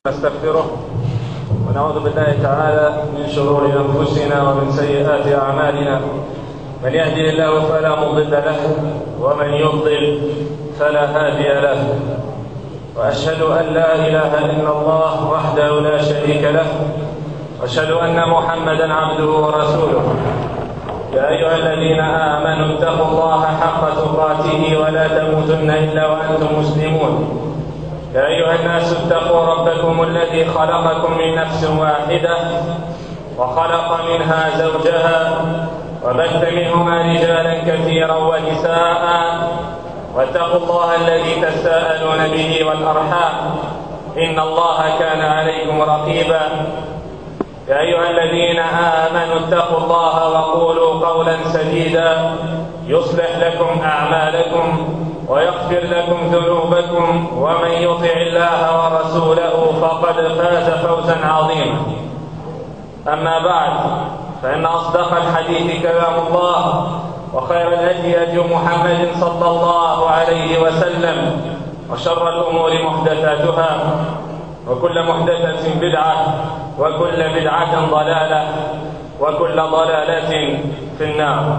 نستغفره ونعوذ بالله تعالى من شرور أنفسنا ومن سيئات أعمالنا. من يهدي الله فلا مضل له ومن يضلل فلا هادي له، وأشهد أن لا إله إلا الله وحده لا شريك له، وأشهد أن محمدا عبده ورسوله. يا أيها الذين آمنوا اتقوا الله حق تقاته ولا تموتن إلا وأنتم مسلمون. يا أيها الناس اتقوا ربكم الذي خلقكم من نفس واحدة وخلق منها زوجها وبث منهما رجالا كثيرا ونساء، واتقوا الله الذي تساءلون به والأرحام إن الله كان عليكم رقيبا. يا أيها الذين آمنوا اتقوا الله وقولوا قولا سديدا يصلح لكم أعمالكم ويغفر لكم ذنوبكم، ومن يطع الله ورسوله فقد فاز فوزا عظيما. أما بعد، فإن أصدق الحديث كلام الله، وخير الهدي هدي محمد صلى الله عليه وسلم، وشر الأمور محدثاتها، وكل محدثة بدعة، وكل بدعة ضلالة، وكل ضلالة في النار.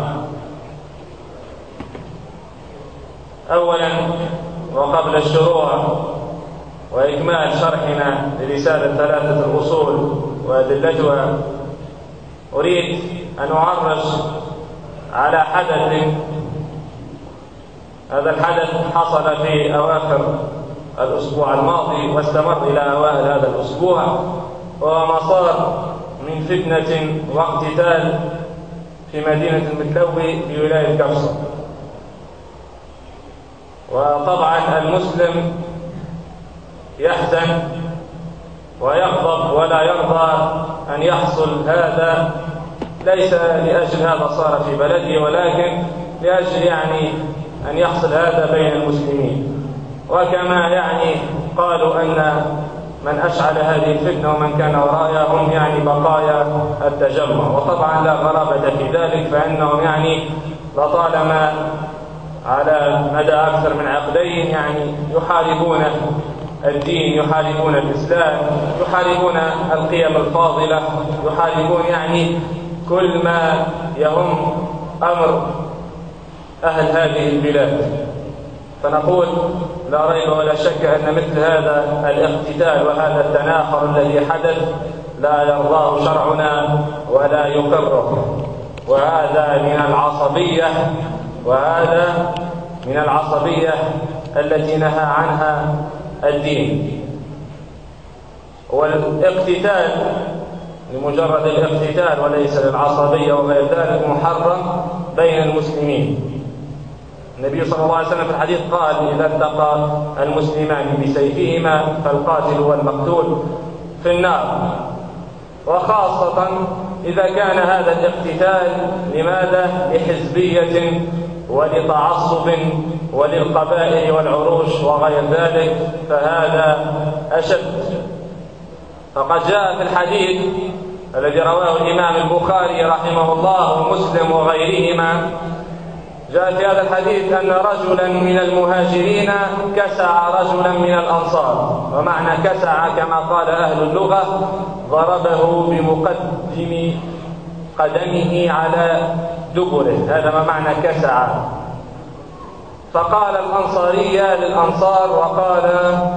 أولا، وقبل الشروع وإكمال شرحنا لرسالة ثلاثة الأصول وأدلتها، أريد أن أعرج على حدث. هذا الحدث حصل في أواخر الأسبوع الماضي واستمر إلى أوائل هذا الأسبوع، وهو ما صار من فتنة واقتتال في مدينة المتلوي في ولاية كفصة. وطبعا المسلم يحزن ويغضب ولا يرضى أن يحصل هذا، ليس لأجل هذا صار في بلده، ولكن لأجل أن يحصل هذا بين المسلمين. وكما قالوا أن من أشعل هذه الفتنة ومن كان وراءها هم بقايا التجمع، وطبعا لا غرابة في ذلك، فإنهم لطالما على مدى أكثر من عقدين يحاربون الدين، يحاربون الإسلام، يحاربون القيم الفاضلة، يحاربون كل ما يهم أمر أهل هذه البلاد. فنقول لا ريب ولا شك أن مثل هذا الاقتتال وهذا التناحر الذي حدث لا يرضاه شرعنا ولا يقره، وهذا من العصبية التي نهى عنها الدين. والاقتتال لمجرد الاقتتال وليس للعصبية وغير ذلك محرم بين المسلمين. النبي صلى الله عليه وسلم في الحديث قال: إذا التقى المسلمان بسيفهما فالقاتل والمقتول في النار. وخاصة إذا كان هذا الاقتتال لماذا؟ لحزبية ولتعصب وللقبائل والعروش وغير ذلك، فهذا أشد. فقد جاء في الحديث الذي رواه الإمام البخاري رحمه الله ومسلم وغيرهما، جاء في هذا الحديث أن رجلا من المهاجرين كسع رجلا من الأنصار. ومعنى كسع كما قال أهل اللغة ضربه بمقدم قدمه على دبره، هذا ما معنى كسع. فقال الأنصاري يا للأنصار، وقال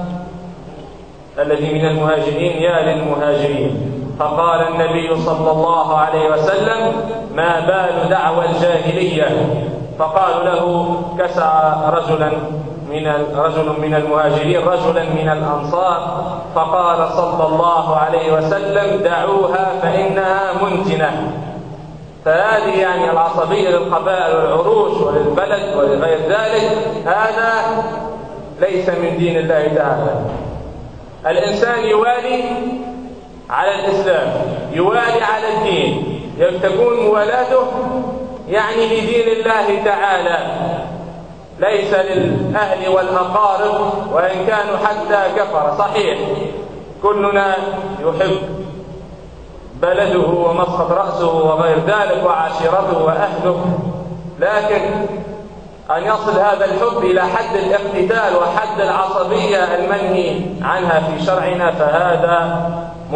الذي من المهاجرين يا للمهاجرين. فقال النبي صلى الله عليه وسلم: ما بال دعوى الجاهلية؟ فقالوا له: كسع رجل من المهاجرين رجلا من الأنصار. فقال صلى الله عليه وسلم: دعوها فإنها منتنة. فهذه العصبية للقبائل والعروش وللبلد ولغير ذلك، هذا ليس من دين الله تعالى. الإنسان يوالي على الإسلام، يوالي على الدين، تكون موالاته لدين الله تعالى، ليس للأهل والأقارب وإن كانوا حتى كفر. صحيح كلنا يحب بلده ومسقط رأسه وغير ذلك وعشيرته وأهله، لكن أن يصل هذا الحب إلى حد الاقتتال وحد العصبية المنهي عنها في شرعنا، فهذا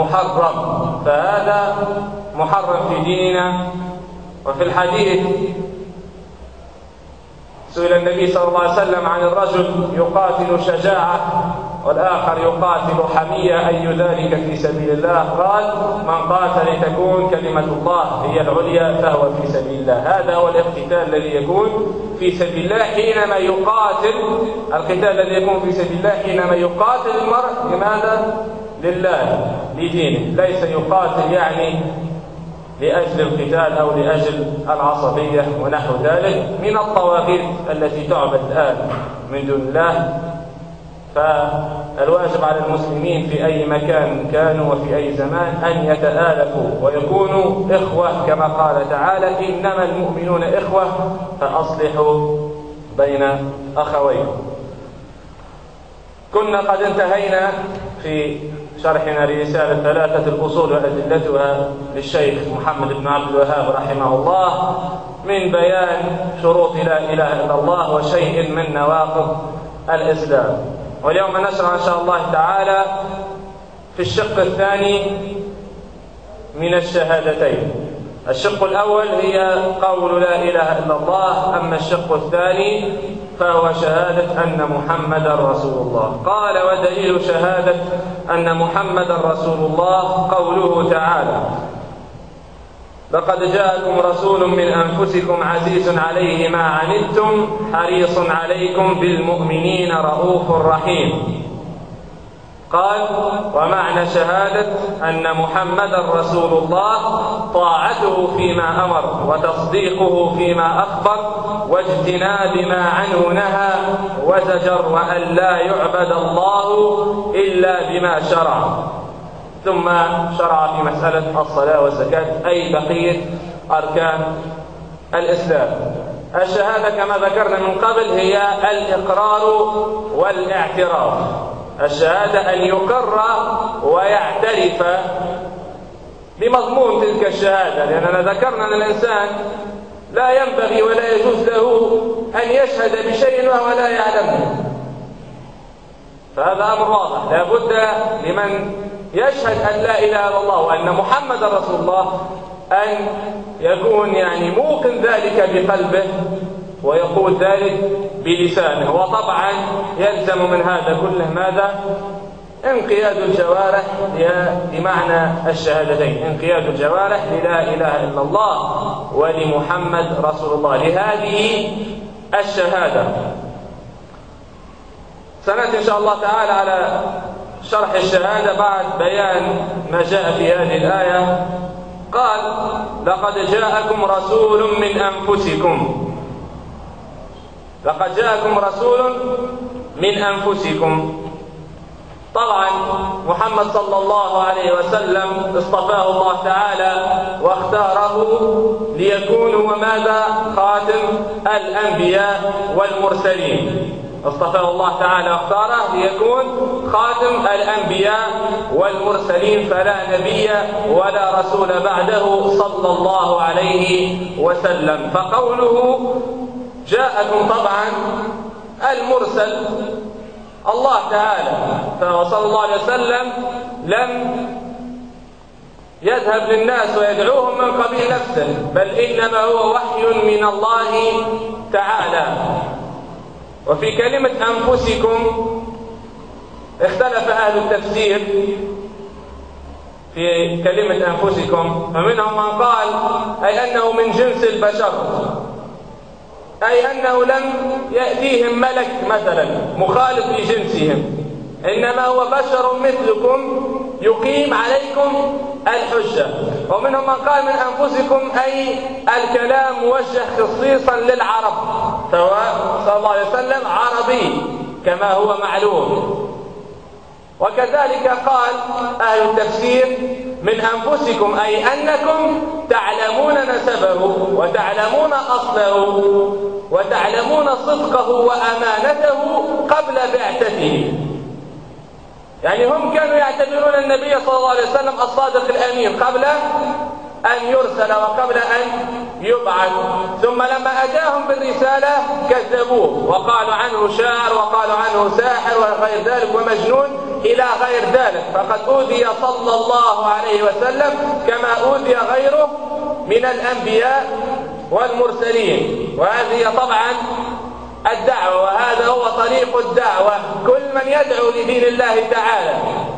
محرم في ديننا. وفي الحديث سئل النبي صلى الله عليه وسلم عن الرجل يقاتل شجاعة والآخر يقاتل حمية، أي ذلك في سبيل الله؟ قال: من قاتل لتكون كلمة الله هي العليا فهو في سبيل الله. هذا هو الاقتتال الذي يكون في سبيل الله حينما يقاتل، القتال الذي يكون في سبيل الله حينما يقاتل المرء. لماذا؟ لله، لدينه، ليس يقاتل يعني لأجل القتال أو لأجل العصبية ونحو ذلك من الطواغيت التي تعبد الآن من دون الله. فالواجب على المسلمين في أي مكان كانوا وفي أي زمان أن يتآلفوا ويكونوا إخوة، كما قال تعالى: إنما المؤمنون إخوة فأصلحوا بين أخويكم. كنا قد انتهينا في شرحنا لرسالة 3 الأصول وأدلتها للشيخ محمد بن عبد الوهاب رحمه الله من بيان شروط لا إله إلا الله وشيء من نواقض الإسلام. واليوم نشرع إن شاء الله تعالى في الشق الثاني من الشهادتين. الشق الأول هي قول لا إله إلا الله، أما الشق الثاني فهو شهادة أن محمدا رسول الله. قال: ودليل شهادة أن محمدا رسول الله قوله تعالى: لقد جاءكم رسول من أنفسكم عزيز عليه ما عنتم حريص عليكم بالمؤمنين رؤوف رحيم. قال: ومعنى شهادة أن محمدا رسول الله طاعته فيما أمر وتصديقه فيما أخبر واجتناب ما عنه نهى وزجر، وأن لا يعبد الله إلا بما شرع. ثم شرع في مسألة الصلاة والزكاة، أي بقية أركان الإسلام. الشهادة كما ذكرنا من قبل هي الإقرار والاعتراف. الشهادة أن يقر ويعترف بمضمون تلك الشهادة، لأننا ذكرنا أن الإنسان لا ينبغي ولا يجوز له أن يشهد بشيء وهو لا يعلمه، فهذا أمر واضح. لا بد لمن يشهد أن لا إله إلا الله وأن محمد رسول الله أن يكون موقن ذلك بقلبه ويقول ذلك بلسانه. وطبعا يلزم من هذا كله ماذا؟ انقياد الجوارح لمعنى الشهادتين، انقياد الجوارح للا إله إلا الله ولمحمد رسول الله، لهذه الشهادة. سنأتي إن شاء الله تعالى على شرح الشهادة بعد بيان ما جاء في هذه الآية. قال: لقد جاءكم رسول من أنفسكم. لقد جاءكم رسول من أنفسكم. طبعا محمد صلى الله عليه وسلم اصطفاه الله تعالى واختاره ليكون وماذا؟ خاتم الأنبياء والمرسلين. اصطفاه الله تعالى واختاره ليكون خاتم الأنبياء والمرسلين، فلا نبي ولا رسول بعده صلى الله عليه وسلم. فقوله جاءكم طبعا المرسل الله تعالى، فصلى الله عليه وسلم لم يذهب للناس ويدعوهم من قبيل نفسه، بل إنما هو وحي من الله تعالى. وفي كلمة أنفسكم اختلف أهل التفسير في كلمة أنفسكم، فمنهم من قال أي أنه من جنس البشر، أي أنه لم يأتيهم ملك مثلا مخالف لجنسهم، إنما هو بشر مثلكم يقيم عليكم الحجة. ومنهم من قال من أنفسكم أي الكلام موجه خصيصا للعرب، فهو صلى الله عليه وسلم عربي كما هو معلوم. وكذلك قال أهل التفسير من أنفسكم أي أنكم تعلمون نسبه وتعلمون أصله وتعلمون صدقه وأمانته قبل بعثته. هم كانوا يعتبرون النبي صلى الله عليه وسلم الصادق الأمين قبل أن يرسل وقبل أن يبعث. ثم لما أتاهم بالرسالة كذبوه وقالوا عنه شاعر وقالوا عنه ساحر وغير ذلك ومجنون إلى غير ذلك. فقد أوذي صلى الله عليه وسلم كما أوذي غيره من الأنبياء والمرسلين. وهذه طبعا الدعوة، وهذا هو طريق الدعوة. كل من يدعو لدين الله تعالى،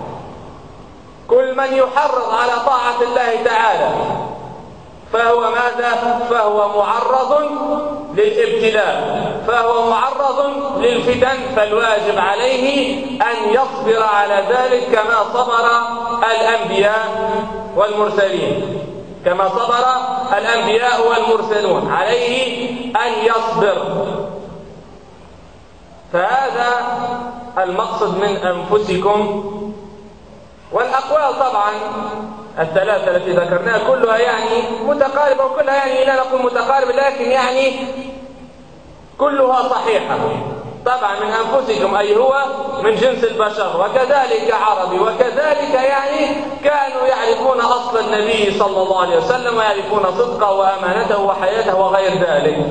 كل من يحرض على طاعة الله تعالى، فهو ماذا؟ فهو معرض للابتلاء، فهو معرض للفتن. فالواجب عليه أن يصبر على ذلك كما صبر الأنبياء والمرسلين، كما صبر الأنبياء والمرسلون، عليه أن يصبر. فهذا المقصد من أنفسكم. والأقوال طبعا الثلاثة التي ذكرناها كلها يعني متقاربة، وكلها يعني لا نقول متقاربة لكن يعني كلها صحيحة. طبعا من أنفسكم أي هو من جنس البشر، وكذلك عربي، وكذلك يعني كانوا يعرفون أصل النبي صلى الله عليه وسلم ويعرفون صدقه وأمانته وحياته وغير ذلك.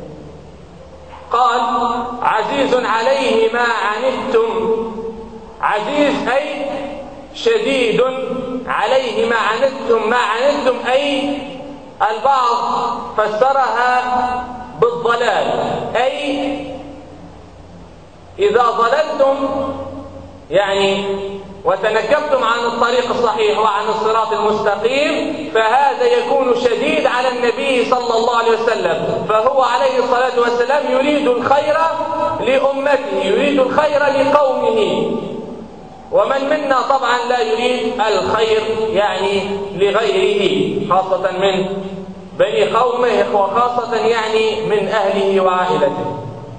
قال عزيز عليه ما عنتم. عزيز أي شديد عليه ما عنتم. ما عنتم أي البعض فسرها بالضلال، أي إذا ضللتم يعني وتنكبتم عن الطريق الصحيح وعن الصراط المستقيم، فهذا يكون شديد على النبي صلى الله عليه وسلم. فهو عليه الصلاة والسلام يريد الخير لأمته، يريد الخير لقومه. ومن منا طبعا لا يريد الخير يعني لغيره، خاصة من بني قومه وخاصة يعني من أهله وعائلته.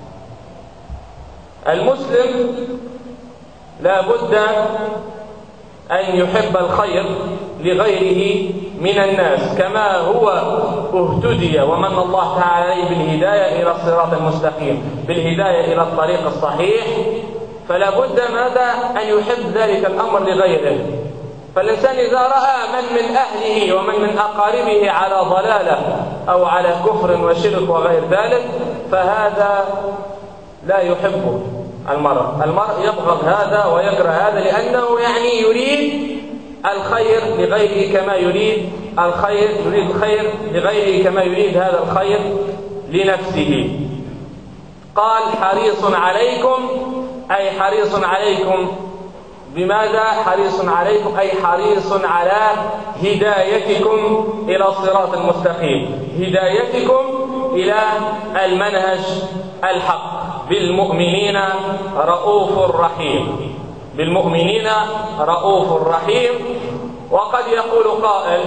المسلم لا بد أن يحب الخير لغيره من الناس، كما هو اهتدي ومن الله تعالى عليه بالهداية إلى الصراط المستقيم، بالهداية إلى الطريق الصحيح. فلا بد ماذا أن يحب ذلك الأمر لغيره. فالإنسان إذا رأى من أهله ومن أقاربه على ضلالة أو على كفر وشرك وغير ذلك، فهذا لا يحبه المرء يبغض هذا ويكره هذا، لأنه يعني يريد الخير لغيره كما يريد الخير لغيره كما يريد هذا الخير لنفسه. قال حريص عليكم، أي حريص عليكم بماذا؟ حريص عليكم أي حريص على هدايتكم إلى الصراط المستقيم، هدايتكم إلى المنهج الحق. بالمؤمنين رؤوف رحيم، بالمؤمنين رؤوف رحيم. وقد يقول قائل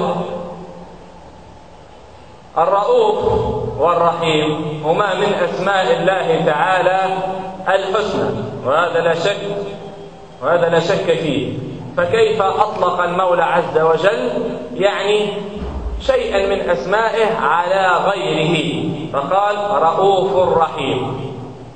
الرؤوف والرحيم هما من أسماء الله تعالى الحسنى، وهذا لا شك فيه. فكيف أطلق المولى عز وجل يعني شيئا من أسمائه على غيره، فقال رؤوف رحيم.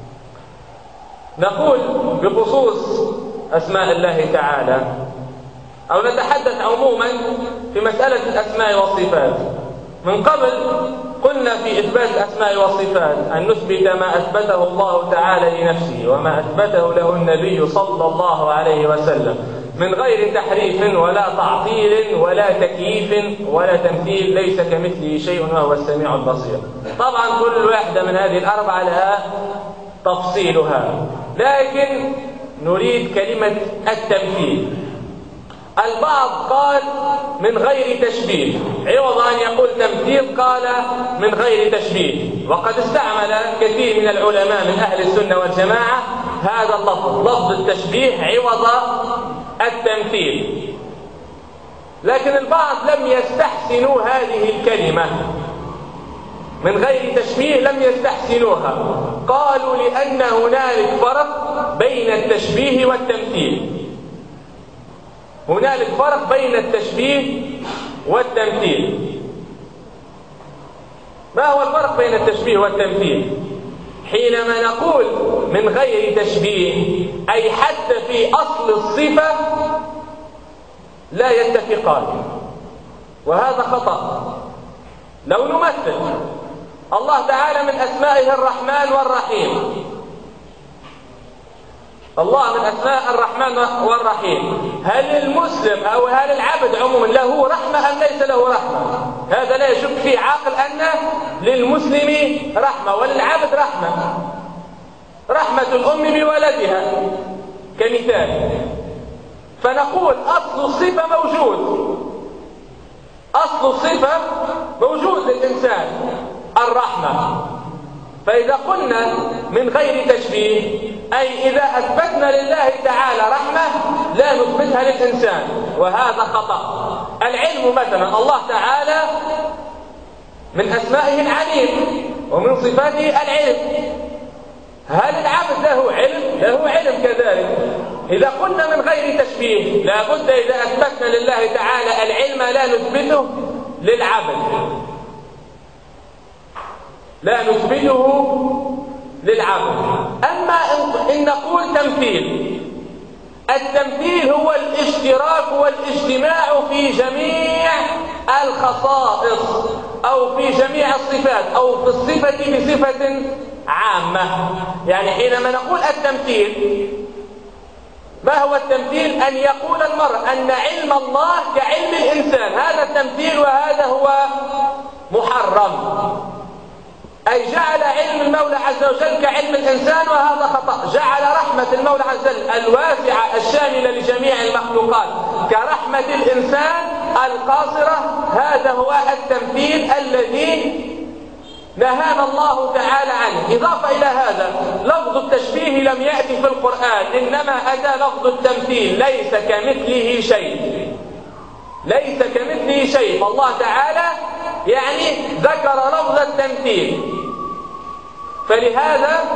نقول بخصوص أسماء الله تعالى، أو نتحدث عموما في مسألة الأسماء والصفات. من قبل قلنا في إثبات الأسماء والصفات أن نثبت ما أثبته الله تعالى لنفسه وما أثبته له النبي صلى الله عليه وسلم من غير تحريف ولا تعطيل ولا تكييف ولا تمثيل، ليس كمثله شيء وهو السميع البصير. طبعا كل واحدة من هذه الأربعة لها تفصيلها، لكن نريد كلمة التمثيل. البعض قال من غير تشبيه، عوض أن يقول تمثيل قال من غير تشبيه. وقد استعمل كثير من العلماء من أهل السنة والجماعة هذا اللفظ، لفظ التشبيه عوض التمثيل، لكن البعض لم يستحسنوا هذه الكلمة من غير تشبيه، لم يستحسنوها. قالوا لأن هنالك فرق بين التشبيه والتمثيل، هنالك فرق بين التشبيه والتمثيل. ما هو الفرق بين التشبيه والتمثيل؟ حينما نقول من غير تشبيه أي حتى في أصل الصفة لا يتفقان، وهذا خطأ. لو نمثل الله تعالى من أسمائه الرحمن والرحيم، الله من أسماء الرحمن والرحيم، هل المسلم أو هل العبد عموما له رحمة أم ليس له رحمة؟ هذا لا يشك فيه عاقل أن للمسلم رحمة وللعبد رحمة. رحمة الأم بولدها كمثال، فنقول أصل الصفة موجود، أصل الصفة موجود للإنسان الرحمة. فإذا قلنا من غير تشبيه، أي إذا أثبتنا لله تعالى رحمة لا نثبتها للإنسان، وهذا خطأ. العلم مثلا، الله تعالى من أسمائه العليم ومن صفاته العلم، هل العبد له علم؟ له علم كذلك. إذا قلنا من غير تشبيه، لابد إذا أثبتنا لله تعالى العلم لا نثبته للعبد، لا نثبته للعبد. أما إن نقول تمثيل، التمثيل هو الاشتراك والاجتماع في جميع الخصائص أو في جميع الصفات أو في الصفة بصفة عامة. يعني حينما نقول التمثيل، ما هو التمثيل؟ أن يقول المرء أن علم الله كعلم الإنسان، هذا التمثيل وهذا هو محرم. أي جعل علم المولى عز وجل كعلم الإنسان، وهذا خطأ. جعل رحمة المولى عز وجل الواسعة الشاملة لجميع المخلوقات كرحمة الإنسان القاصرة، هذا هو التمثيل الذي نهانا الله تعالى عنه. إضافة إلى هذا، لفظ التشبيه لم يأتي في القرآن، إنما أتى لفظ التمثيل، ليس كمثله شيء، ليس كمثله شيء. فالله تعالى يعني ذكر لفظ التمثيل. فلهذا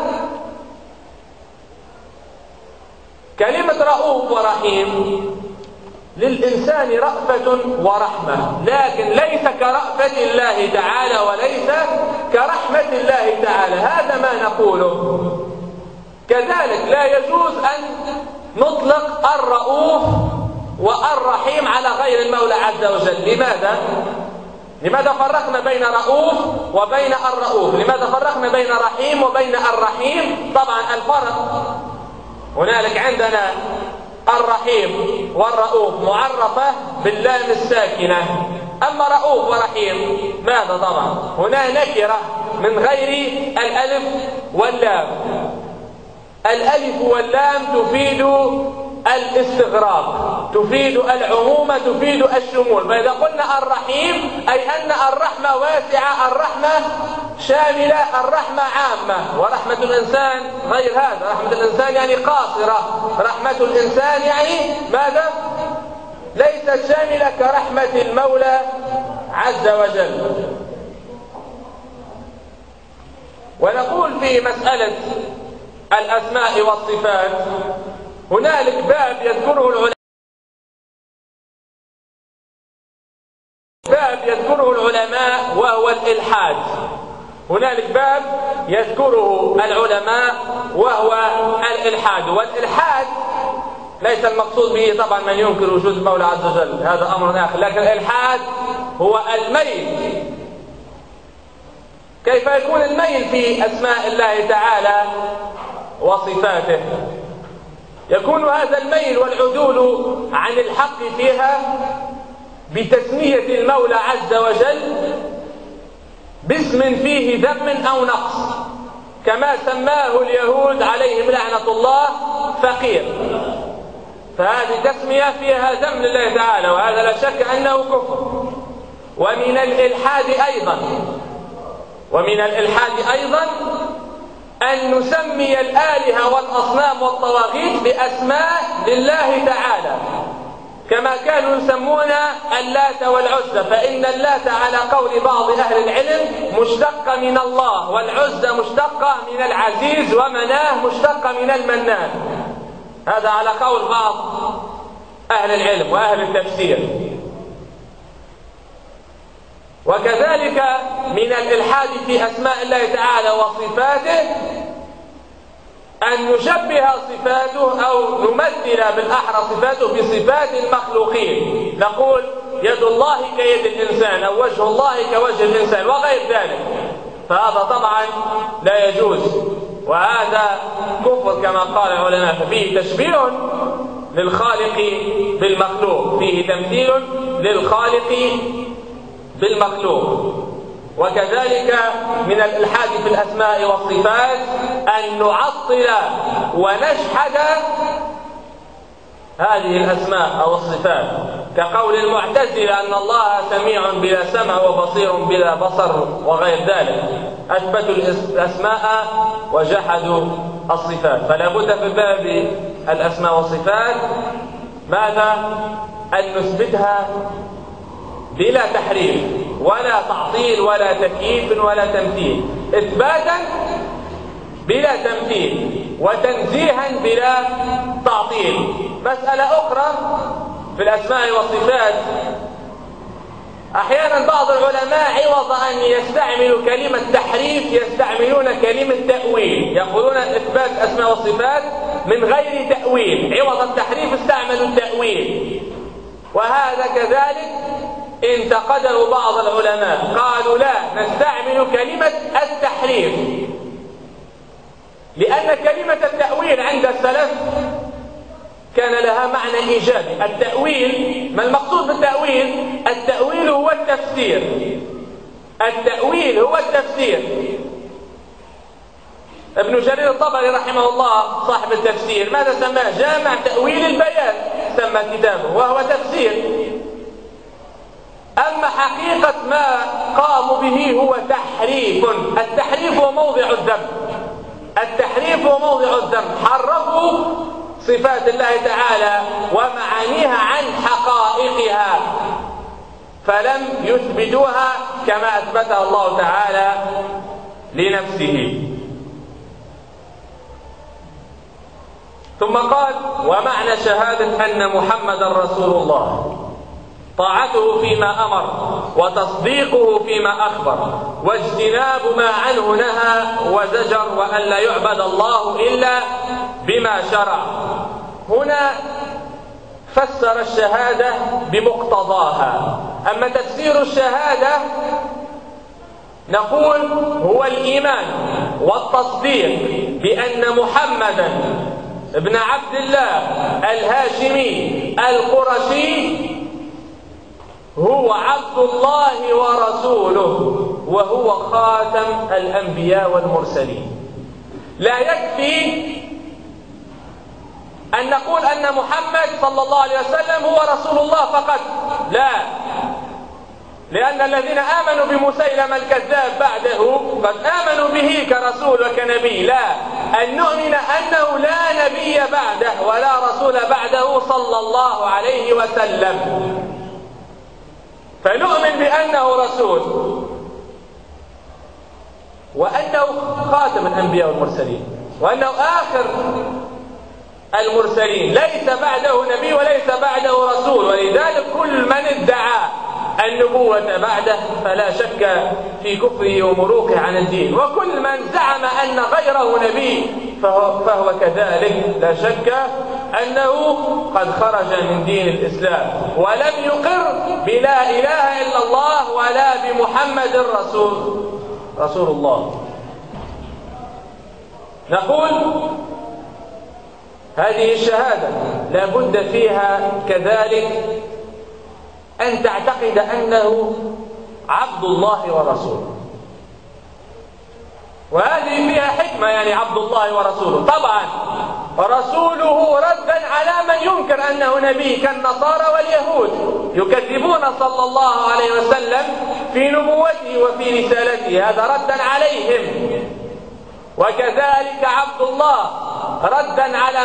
كلمة رؤوف ورحيم للإنسان رأفة ورحمة، لكن ليس كرأفة الله تعالى وليس كرحمة الله تعالى، هذا ما نقوله. كذلك لا يجوز أن نطلق الرؤوف والرحيم على غير المولى عز وجل. لماذا؟ لماذا فرقنا بين رؤوف وبين الرؤوف؟ لماذا فرقنا بين رحيم وبين الرحيم؟ طبعا الفرق هنالك عندنا الرحيم والرؤوف معرفة باللام الساكنة، أما رؤوف ورحيم ماذا؟ طبعا هنا نكرة من غير الألف واللام. الألف واللام تفيد الاستغراق، تفيد العموم، تفيد الشمول. فإذا قلنا الرحيم أي أن الرحمة واسعة، الرحمة شاملة، الرحمة عامة. ورحمة الإنسان غير هذا، رحمة الإنسان يعني قاصرة، رحمة الإنسان يعني ماذا؟ ليست شاملة كرحمة المولى عز وجل. ونقول في مسألة الأسماء والصفات هنالك باب يذكره العلماء وهو الإلحاد. هنالك باب يذكره العلماء وهو الإلحاد. والإلحاد ليس المقصود به طبعا من ينكر وجود المولى عز وجل، هذا أمر آخر، لكن الإلحاد هو الميل. كيف يكون الميل في أسماء الله تعالى وصفاته؟ يكون هذا الميل والعدول عن الحق فيها بتسمية المولى عز وجل باسم فيه ذم أو نقص، كما سماه اليهود عليهم لعنة الله فقير، فهذه تسمية فيها ذم لله تعالى، وهذا لا شك أنه كفر. ومن الإلحاد أيضا أن نسمي الآلهة والأصنام والطواغيت بأسماء لله تعالى، كما كانوا يسمون اللات والعزى، فإن اللات على قول بعض أهل العلم مشتقة من الله، والعزى مشتقة من العزيز، ومناه مشتقة من المنان. هذا على قول بعض أهل العلم وأهل التفسير. وكذلك من الإلحاد في أسماء الله تعالى وصفاته أن نشبه صفاته أو نمثل بالأحرى صفاته بصفات المخلوقين، نقول يد الله كيد الإنسان أو وجه الله كوجه الإنسان وغير ذلك، فهذا طبعا لا يجوز، وهذا كفر كما قال العلماء، ففيه تشبيه للخالق بالمخلوق، فيه تمثيل للخالق بالمخلوق. وكذلك من الإلحاد في الأسماء والصفات أن نعطل ونجحد هذه الأسماء أو الصفات، كقول المعتزلة أن الله سميع بلا سمع وبصير بلا بصر وغير ذلك، أثبتوا الأسماء وجحدوا الصفات. فلا بد في باب الأسماء والصفات ماذا؟ أن نثبتها بلا تحريف ولا تعطيل ولا تكييف ولا تمثيل، إثباتا بلا تمثيل وتنزيها بلا تعطيل. مسألة أخرى في الأسماء والصفات، أحيانا بعض العلماء عوض أن يستعملوا كلمة تحريف يستعملون كلمة تأويل، يقولون إثبات أسماء والصفات من غير تأويل، عوض التحريف استعملوا التأويل، وهذا كذلك انتقده بعض العلماء، قالوا لا نستعمل كلمة التحريف، لأن كلمة التأويل عند السلف كان لها معنى إيجابي. التأويل، ما المقصود بالتأويل؟ التأويل هو التفسير، التأويل هو التفسير. ابن جرير الطبري رحمه الله صاحب التفسير ماذا سماه؟ جامع تأويل البيان سمى كتابه، وهو تفسير. أما حقيقة ما قاموا به هو تحريف، التحريف هو موضع الذم، التحريف هو موضع الذم، حرفوا صفات الله تعالى ومعانيها عن حقائقها، فلم يثبتوها كما أثبتها الله تعالى لنفسه. ثم قال: ومعنى شهادة أن محمدا رسول الله طاعته فيما أمر وتصديقه فيما أخبر واجتناب ما عنه نهى وزجر، وأن لا يعبد الله إلا بما شرع. هنا فسر الشهادة بمقتضاها. أما تفسير الشهادة نقول هو الإيمان والتصديق بأن محمدا ابن عبد الله الهاشمي القرشي هو عبد الله ورسوله، وهو خاتم الأنبياء والمرسلين. لا يكفي أن نقول أن محمد صلى الله عليه وسلم هو رسول الله فقط، لا، لأن الذين آمنوا بمسيلمة الكذاب بعده قد آمنوا به كرسول وكنبي، لا، أن نؤمن أنه لا نبي بعده ولا رسول بعده صلى الله عليه وسلم، فنؤمن بأنه رسول وأنه خاتم الأنبياء والمرسلين وأنه آخر المرسلين، ليس بعده نبي وليس بعده رسول. ولذلك كل من ادعى النبوة بعده فلا شك في كفره ومروقه عن الدين، وكل من زعم أن غيره نبي فهو كذلك لا شك أنه قد خرج من دين الإسلام ولم يقر بلا إله إلا الله ولا بمحمد رسول الله. نقول هذه الشهادة لا بد فيها كذلك أن تعتقد أنه عبد الله ورسوله، وهذه فيها حكمة، يعني عبد الله ورسوله. طبعا رسوله ردا على من ينكر أنه نبي كالنصارى واليهود، يكذبون صلى الله عليه وسلم في نبوته وفي رسالته، هذا ردا عليهم. وكذلك عبد الله ردا على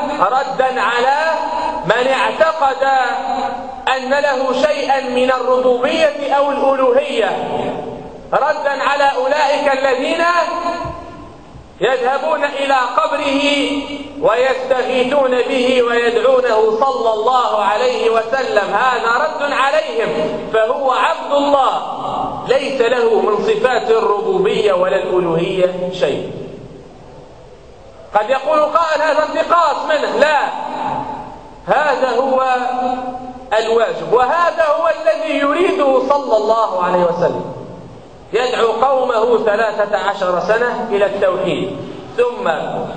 من اعتقد أن له شيئا من الربوبية أو الألوهية، ردا على أولئك الذين يذهبون إلى قبره ويستغيثون به ويدعونه صلى الله عليه وسلم، هذا رد عليهم، فهو عبد الله ليس له من صفات الربوبية ولا الألوهية شيء. قد يقول قائل هذا انتقاص منه، لا، هذا هو الواجب، وهذا هو الذي يريده صلى الله عليه وسلم. يدعو قومه 13 سنة إلى التوحيد، ثم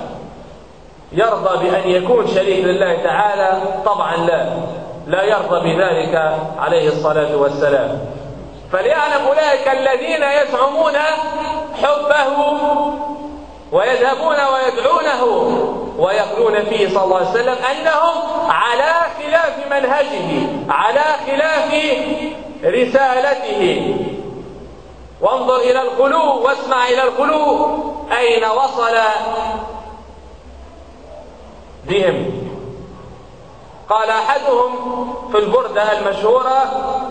يرضى بأن يكون شريك لله تعالى؟ طبعا لا يرضى بذلك عليه الصلاة والسلام. فليعلم أولئك الذين يزعمون حبه ويذهبون ويدعونه ويقولون فيه صلى الله عليه وسلم أنهم على خلاف منهجه، على خلاف رسالته. وانظر إلى الغلو واسمع إلى الغلو أين وصل بهم. قال أحدهم في البردة المشهورة،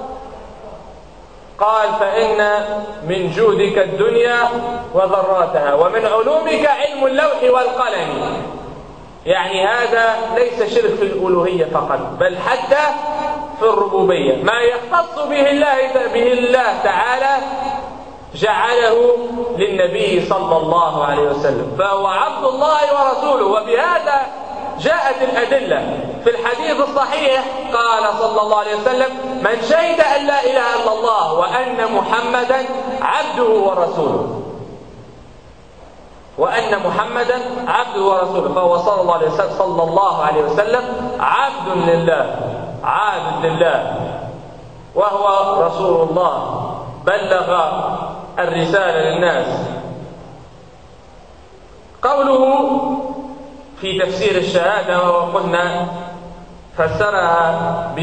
قال: فإن من جودك الدنيا وذراتها، ومن علومك علم اللوح والقلم. يعني هذا ليس شرك في الألوهية فقط، بل حتى في الربوبية، ما يختص به الله تعالى جعله للنبي صلى الله عليه وسلم، فهو عبد الله ورسوله. وبهذا جاءت الأدلة في الحديث الصحيح، قال صلى الله عليه وسلم: من شهد أن لا إله إلا الله وأن محمدا عبده ورسوله، وأن محمدا عبده ورسوله، فهو صلى الله عليه وسلم عبد لله، عابد لله، وهو رسول الله، بلغ الرسالة للناس. قوله في تفسير الشهادة، وقلنا فسرها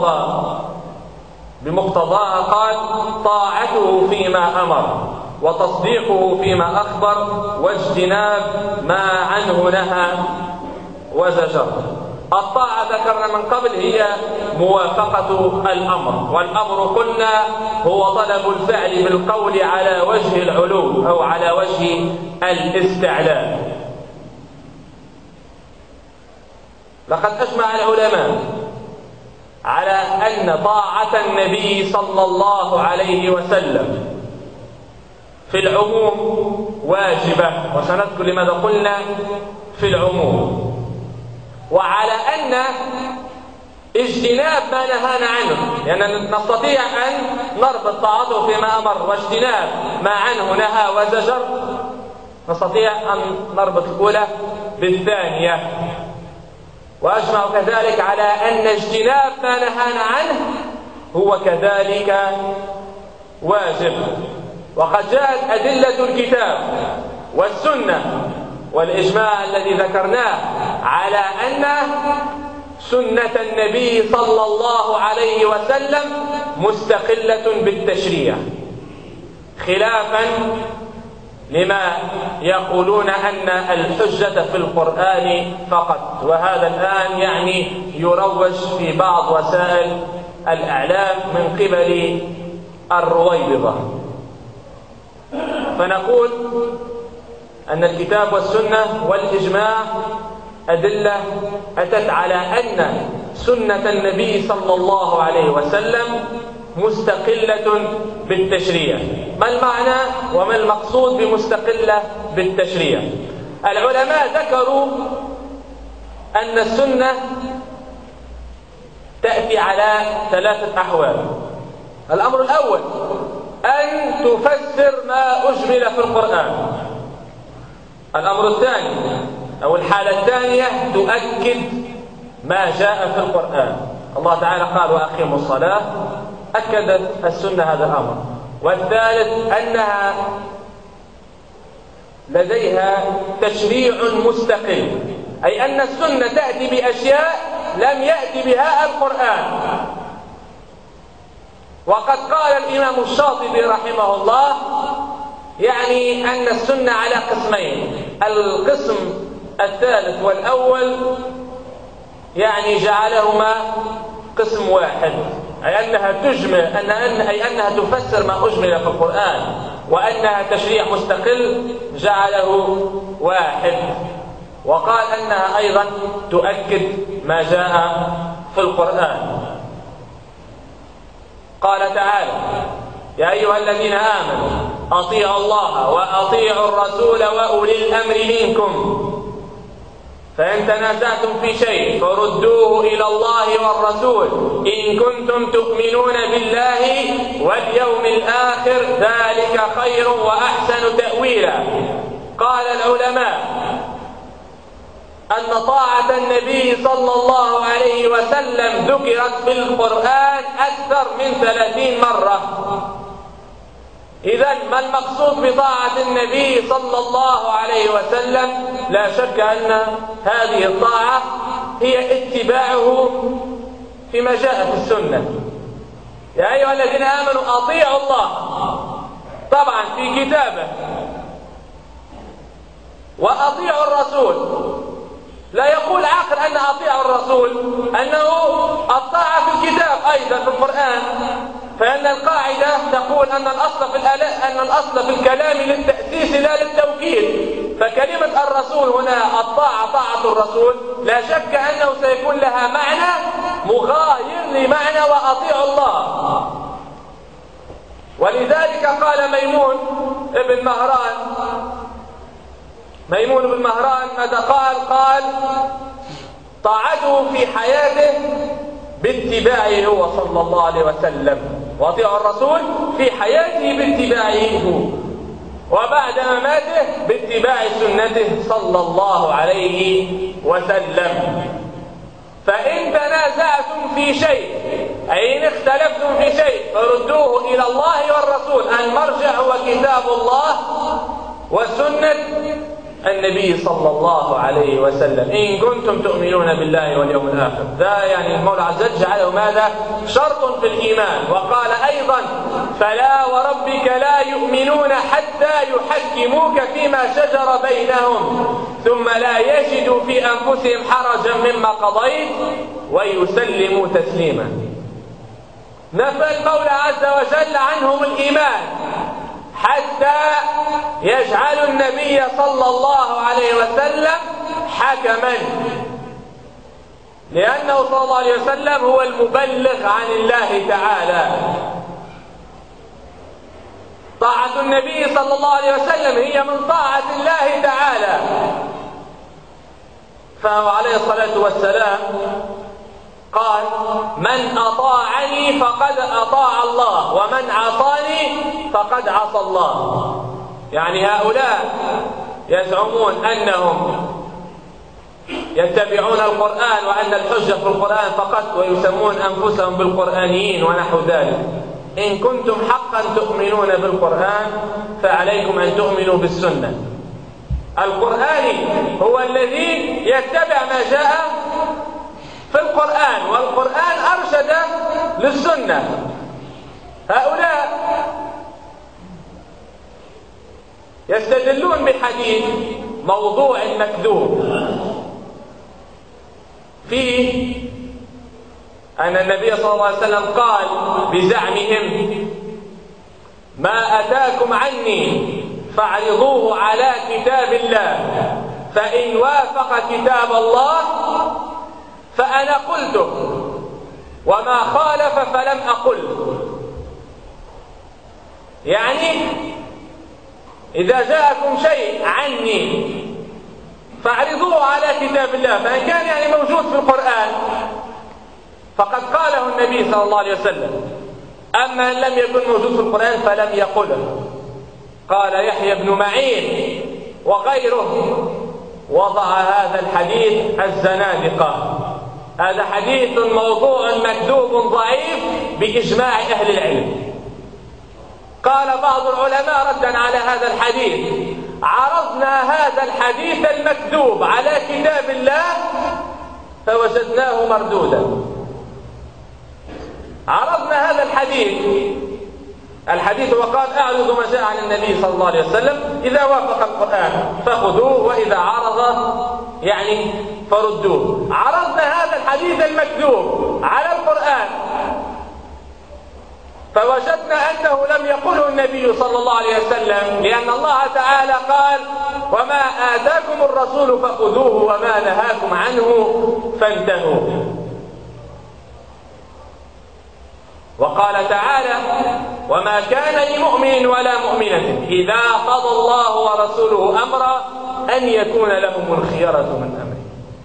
بمقتضاها، قال: طاعته فيما أمر، وتصديقه فيما أخبر، واجتناب ما عنه نهى وزجر. الطاعة ذكرنا من قبل هي موافقة الأمر، والأمر قلنا هو طلب الفعل بالقول على وجه العلو أو على وجه الاستعلاء. لقد أجمع العلماء على أن طاعة النبي صلى الله عليه وسلم في العموم واجبة، وسنذكر لماذا قلنا في العموم، وعلى أن اجتناب ما نهانا عنه، لأن نستطيع أن نربط طاعته فيما أمر واجتناب ما عنه نهى وزجر، نستطيع أن نربط الأولى بالثانية. وأجمع كذلك على أن اجتناب ما نهانا عنه هو كذلك واجب. وقد جاءت أدلة الكتاب والسنة والإجماع الذي ذكرناه على أن سنة النبي صلى الله عليه وسلم مستقلة بالتشريع، خلافا لما يقولون أن الحجة في القرآن فقط، وهذا الآن يعني يروج في بعض وسائل الإعلام من قبل الرويبضة. فنقول أن الكتاب والسنة والإجماع أدلة أتت على أن سنة النبي صلى الله عليه وسلم مستقلة بالتشريع. ما المعنى وما المقصود بمستقلة بالتشريع؟ العلماء ذكروا أن السنة تأتي على 3 أحوال. الأمر الأول أن تفسر ما أجمل في القرآن. الأمر الثاني أو الحالة الثانية تؤكد ما جاء في القرآن. الله تعالى قال: وأقيموا الصلاة، أكدت السنة هذا الأمر. والثالث أنها لديها تشريع مستقل، أي أن السنة تأتي بأشياء لم يأتي بها القرآن. وقد قال الإمام الشاطبي رحمه الله يعني أن السنة على قسمين. القسم الثالث والأول يعني جعلهما قسم واحد، أي أنها تجمل، أي أنها تفسر ما أجمل في القرآن، وأنها تشريع مستقل جعله واحد. وقال أنها أيضا تؤكد ما جاء في القرآن. قال تعالى: يا أيها الذين آمنوا أطيعوا الله وأطيعوا الرسول وأولي الأمر منكم فإن تنازعتم في شيء فردوه إلى الله والرسول إن كنتم تؤمنون بالله واليوم الآخر ذلك خير وأحسن تأويلا. قال العلماء أن طاعة النبي صلى الله عليه وسلم ذكرت في القرآن أكثر من 30 مرة. إذن ما المقصود بطاعة النبي صلى الله عليه وسلم؟ لا شك أن هذه الطاعة هي اتباعه فيما جاء في السنة. يا أيها الذين آمنوا أطيعوا الله، طبعا في كتابه، وأطيعوا الرسول. لا يقول عاقل أن أطيعوا الرسول أنه الطاعة في الكتاب أيضا في القرآن، فإن القاعدة تقول أن الأصل في الكلام للتأسيس لا للتوكيد. فكلمة الرسول هنا الطاعة طاعة الرسول لا شك أنه سيكون لها معنى مغاير لمعنى وأطيعوا الله. ولذلك قال ميمون بن مهران ماذا قال طاعته في حياته باتباعه هو صلى الله عليه وسلم، واطيعوا الرسول في حياته باتباعه هو، وبعد مماته باتباع سنته صلى الله عليه وسلم. فإن تنازعتم في شيء أي إن اختلفتم في شيء فردوه إلى الله والرسول. المرجع هو كتاب الله وسنة النبي صلى الله عليه وسلم إن كنتم تؤمنون بالله واليوم الآخر. ذا يعني المولى عز وجل جعله ماذا؟ شرط في الإيمان. وقال أيضا فلا وربك لا يؤمنون حتى يحكموك فيما شجر بينهم ثم لا يجدوا في أنفسهم حرجا مما قضيت ويسلموا تسليما. نفى المولى عز وجل عنهم الإيمان حتى يجعل النبي صلى الله عليه وسلم حكما، لأنه صلى الله عليه وسلم هو المبلغ عن الله تعالى. طاعة النبي صلى الله عليه وسلم هي من طاعة الله تعالى، فهو عليه الصلاة والسلام قال من أطاعني فقد أطاع الله ومن عصاني فقد عصى الله. يعني هؤلاء يزعمون أنهم يتبعون القرآن وأن الحجة في القرآن فقط، ويسمون أنفسهم بالقرآنيين ونحو ذلك. إن كنتم حقا تؤمنون بالقرآن فعليكم أن تؤمنوا بالسنة. القرآني هو الذي يتبع ما جاء في القرآن، والقرآن أرشد للسنة. هؤلاء يستدلون بحديث موضوع مكذوب فيه أن النبي صلى الله عليه وسلم قال بزعمهم ما أتاكم عني فاعرضوه على كتاب الله فإن وافق كتاب الله فأنا قلته وما خالف فلم أقل. يعني إذا جاءكم شيء عني فاعرضوه على كتاب الله، فإن كان يعني موجود في القرآن فقد قاله النبي صلى الله عليه وسلم، أما إن لم يكن موجود في القرآن فلم يقله. قال يحيى بن معين وغيره وضع هذا الحديث الزنادقة. هذا حديث موضوع مكذوب ضعيف بإجماع أهل العلم. قال بعض العلماء ردا على هذا الحديث عرضنا هذا الحديث المكذوب على كتاب الله فوجدناه مردودا. عرضنا هذا الحديث وقال أعرضوا ما جاء عن النبي صلى الله عليه وسلم، إذا وافق القرآن فخذوه وإذا عرض يعني فردوه. عرضنا هذا الحديث المكذوب على القرآن فوجدنا أنه لم يقله النبي صلى الله عليه وسلم، لأن الله تعالى قال وما آتاكم الرسول فخذوه وما نهاكم عنه فانتهوا. وقال تعالى وما كان لمؤمن ولا مؤمنة إذا قضى الله ورسوله أمرا أن يكون لهم الخيرة من أمره.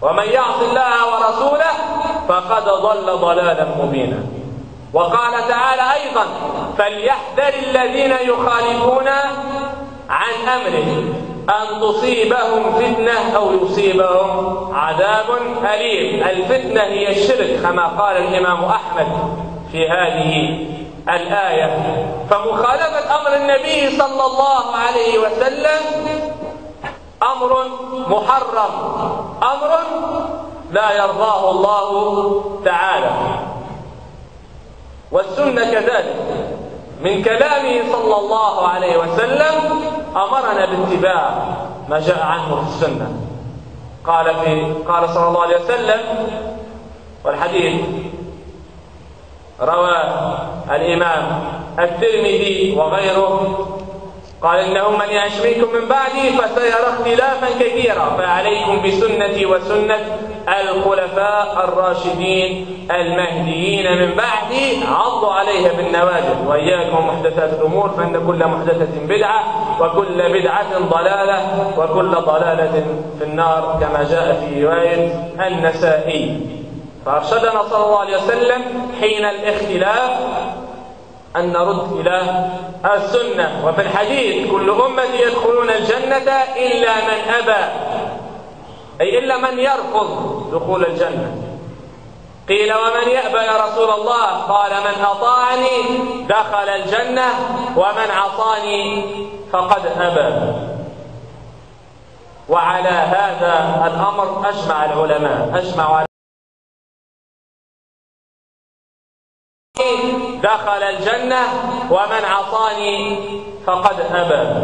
ومن يعص الله ورسوله فقد ضل ضلالا مبينا. وقال تعالى أيضا: فليحذر الذين يخالفون عن أمره أن تصيبهم فتنة أو يصيبهم عذاب أليم. الفتنة هي الشرك كما قال الإمام أحمد في هذه الآية. فمخالفة أمر النبي صلى الله عليه وسلم أمر محرم، أمر لا يرضاه الله تعالى. والسنة كذلك، من كلامه صلى الله عليه وسلم أمرنا باتباع ما جاء عنه في السنة. قال صلى الله عليه وسلم، والحديث رواه الإمام الترمذي وغيره، قال: إنه من يعش منكم من بعدي فسيرى اختلافا كثيرا فعليكم بسنتي وسنة الخلفاء الراشدين المهديين من بعدي عضوا عليها بالنواجذ وإياكم محدثات الأمور فإن كل محدثة بدعة وكل بدعة ضلالة وكل ضلالة في النار، كما جاء في رواية النسائي. فأرشدنا صلى الله عليه وسلم حين الاختلاف أن نرد إلى السنة. وفي الحديث: كل أمتي يدخلون الجنة إلا من أبى، أي إلا من يرفض دخول الجنة. قيل: ومن يأبى يا رسول الله؟ قال: من أطاعني دخل الجنة ومن عصاني فقد أبى. وعلى هذا الأمر أجمع العلماء، أجمعوا على دخل الجنة ومن عصاني فقد أبى.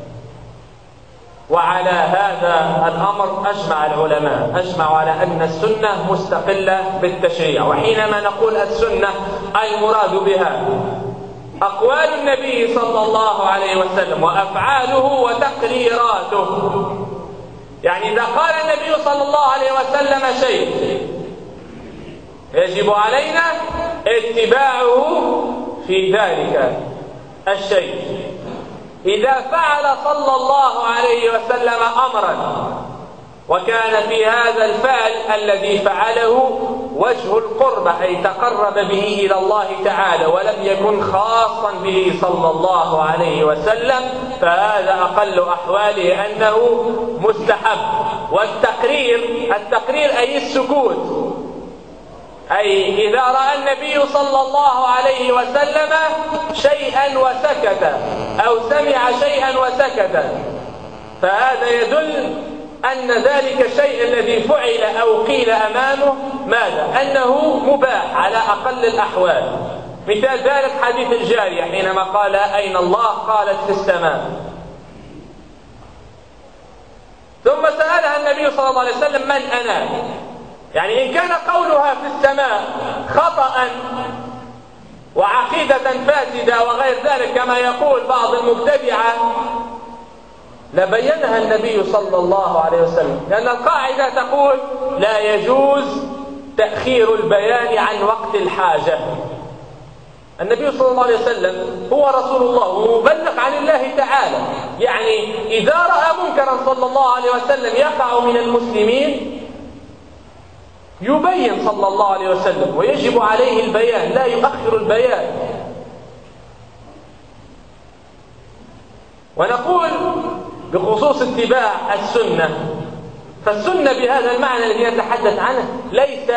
وعلى هذا الأمر أجمع العلماء، أجمعوا على أن السنة مستقلة بالتشريع. وحينما نقول السنة المراد بها أقوال النبي صلى الله عليه وسلم وأفعاله وتقريراته. يعني إذا قال النبي صلى الله عليه وسلم شيء يجب علينا اتباعه في ذلك الشيء. إذا فعل صلى الله عليه وسلم أمرا وكان في هذا الفعل الذي فعله وجه القربة، أي تقرب به إلى الله تعالى، ولم يكن خاصا به صلى الله عليه وسلم، فهذا أقل أحواله أنه مستحب. والتقرير أي السكوت، أي إذا رأى النبي صلى الله عليه وسلم شيئا وسكت أو سمع شيئا وسكت، فهذا يدل أن ذلك الشيء الذي فعل أو قيل أمامه ماذا؟ أنه مباح على أقل الأحوال. مثال ذلك حديث الجارية حينما قال: أين الله؟ قالت: في السماء. ثم سألها النبي صلى الله عليه وسلم: من أنا؟ يعني إن كان قولها في السماء خطأ وعقيدة فاسدة وغير ذلك كما يقول بعض المبتدعة لبينها النبي صلى الله عليه وسلم، لأن القاعدة تقول: لا يجوز تأخير البيان عن وقت الحاجة. النبي صلى الله عليه وسلم هو رسول الله ومبلغ عن الله تعالى، يعني إذا رأى منكرا صلى الله عليه وسلم يقع من المسلمين يبين صلى الله عليه وسلم، ويجب عليه البيان، لا يؤخر البيان. ونقول بخصوص اتباع السنة، فالسنة بهذا المعنى الذي نتحدث عنه ليس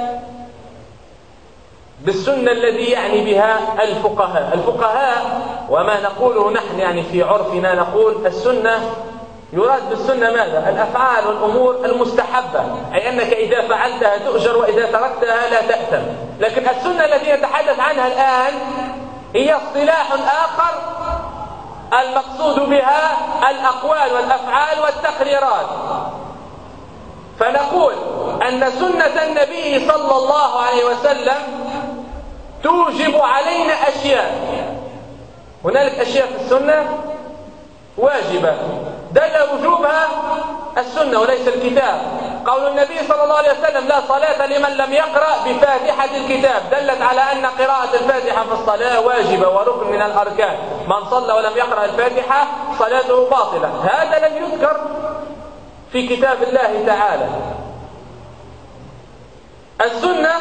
بالسنة الذي يعني بها الفقهاء وما نقوله نحن، يعني في عرفنا نقول السنة يراد بالسنة ماذا؟ الأفعال والأمور المستحبة، أي أنك إذا فعلتها تؤجر وإذا تركتها لا تأثم. لكن السنة التي نتحدث عنها الآن هي اصطلاح آخر المقصود بها الأقوال والأفعال والتقريرات. فنقول أن سنة النبي صلى الله عليه وسلم توجب علينا أشياء. هنالك أشياء في السنة واجبة دل وجوبها السنة وليس الكتاب. قول النبي صلى الله عليه وسلم: لا صلاة لمن لم يقرأ بفاتحة الكتاب، دلت على أن قراءة الفاتحة في الصلاة واجبة وركن من الأركان. من صلى ولم يقرأ الفاتحة صلاته باطلة. هذا لم يذكر في كتاب الله تعالى. السنة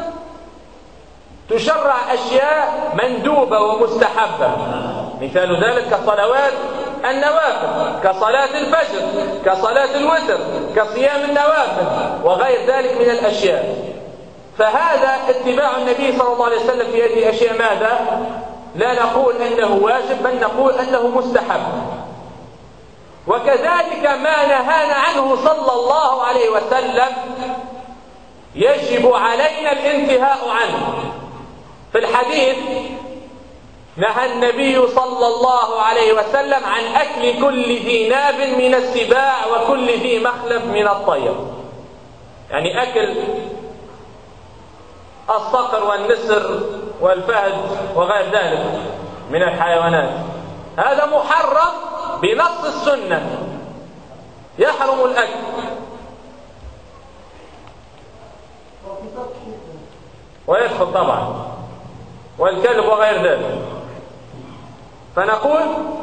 تشرع أشياء مندوبة ومستحبة، مثال ذلك كصلوات النوافل، كصلاة الفجر، كصلاة الوتر، كصيام النوافل وغير ذلك من الأشياء. فهذا اتباع النبي صلى الله عليه وسلم في هذه الأشياء ماذا؟ لا نقول أنه واجب بل نقول أنه مستحب. وكذلك ما نهانا عنه صلى الله عليه وسلم يجب علينا الانتهاء عنه. في الحديث نهى النبي صلى الله عليه وسلم عن أكل كل ذي ناب من السباع وكل ذي مخلب من الطير، يعني أكل الصقر والنسر والفهد وغير ذلك من الحيوانات، هذا محرم بنص السنة، يحرم الأكل. ويدخل طبعا والكلب وغير ذلك. فنقول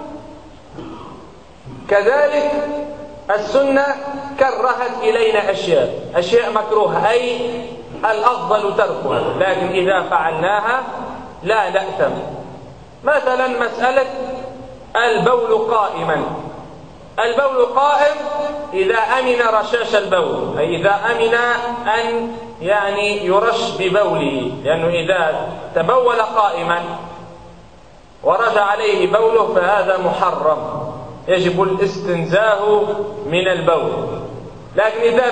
كذلك السنة كرهت إلينا أشياء مكروهة، أي الأفضل تركها، لكن إذا فعلناها لا نأثم. مثلا مسألة البول قائما، البول قائم إذا أمن رشاش البول، أي إذا أمن أن يعني يرش ببوله، لأنه إذا تبول قائما ورجع عليه بوله فهذا محرم، يجب الاستنزاه من البول. لكن إذا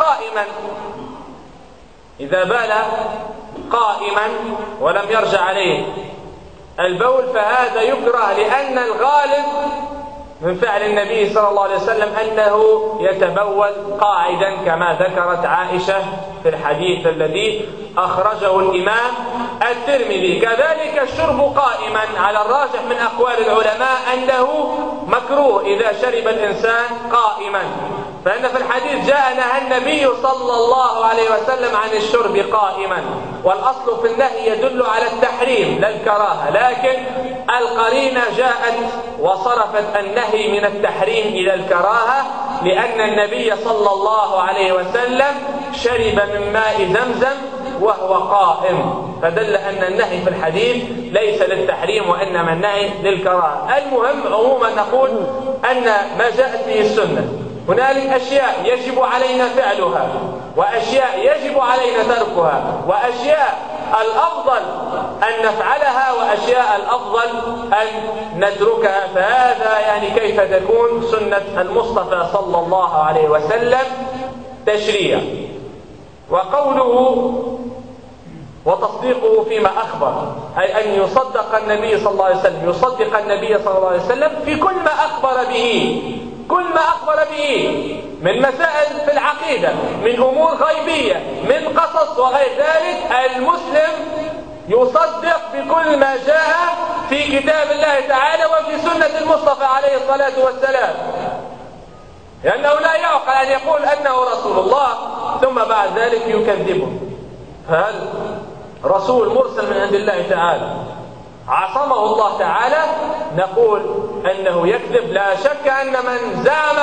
بال قائما ولم يرجع عليه البول فهذا يكره، لأن الغالب من فعل النبي صلى الله عليه وسلم أنه يتبول قاعدا كما ذكرت عائشة في الحديث الذي أخرجه الإمام الترمذي. كذلك الشرب قائما على الراجح من أقوال العلماء أنه مكروه إذا شرب الإنسان قائما، فإن في الحديث جاء نهى النبي صلى الله عليه وسلم عن الشرب قائما، والأصل في النهي يدل على التحريم لا الكراهة، لكن القرينة جاءت وصرفت النهي من التحريم إلى الكراهة، لأن النبي صلى الله عليه وسلم شرب من ماء زمزم وهو قائم، فدل أن النهي في الحديث ليس للتحريم وإنما النهي للكراهة. المهم عموما نقول أن ما جاءت به السنة هنالك أشياء يجب علينا فعلها وأشياء يجب علينا تركها، وأشياء الأفضل أن نفعلها وأشياء الأفضل أن نتركها. فهذا يعني كيف تكون سنة المصطفى صلى الله عليه وسلم تشريع. وقوله وتصديقه فيما أخبر، أي أن يصدق النبي صلى الله عليه وسلم، يصدق النبي صلى الله عليه وسلم في كل ما أخبر به، كل ما أخبر به من مسائل في العقيدة، من أمور غيبية، من قصص وغير ذلك. المسلم يصدق بكل ما جاء في كتاب الله تعالى وفي سنة المصطفى عليه الصلاة والسلام، لأنه لا يعقل أن يقول أنه رسول الله ثم بعد ذلك يكذبه. هل رسول مرسل من عند الله تعالى عصمه الله تعالى نقول أنه يكذب؟ لا شك أن من زعم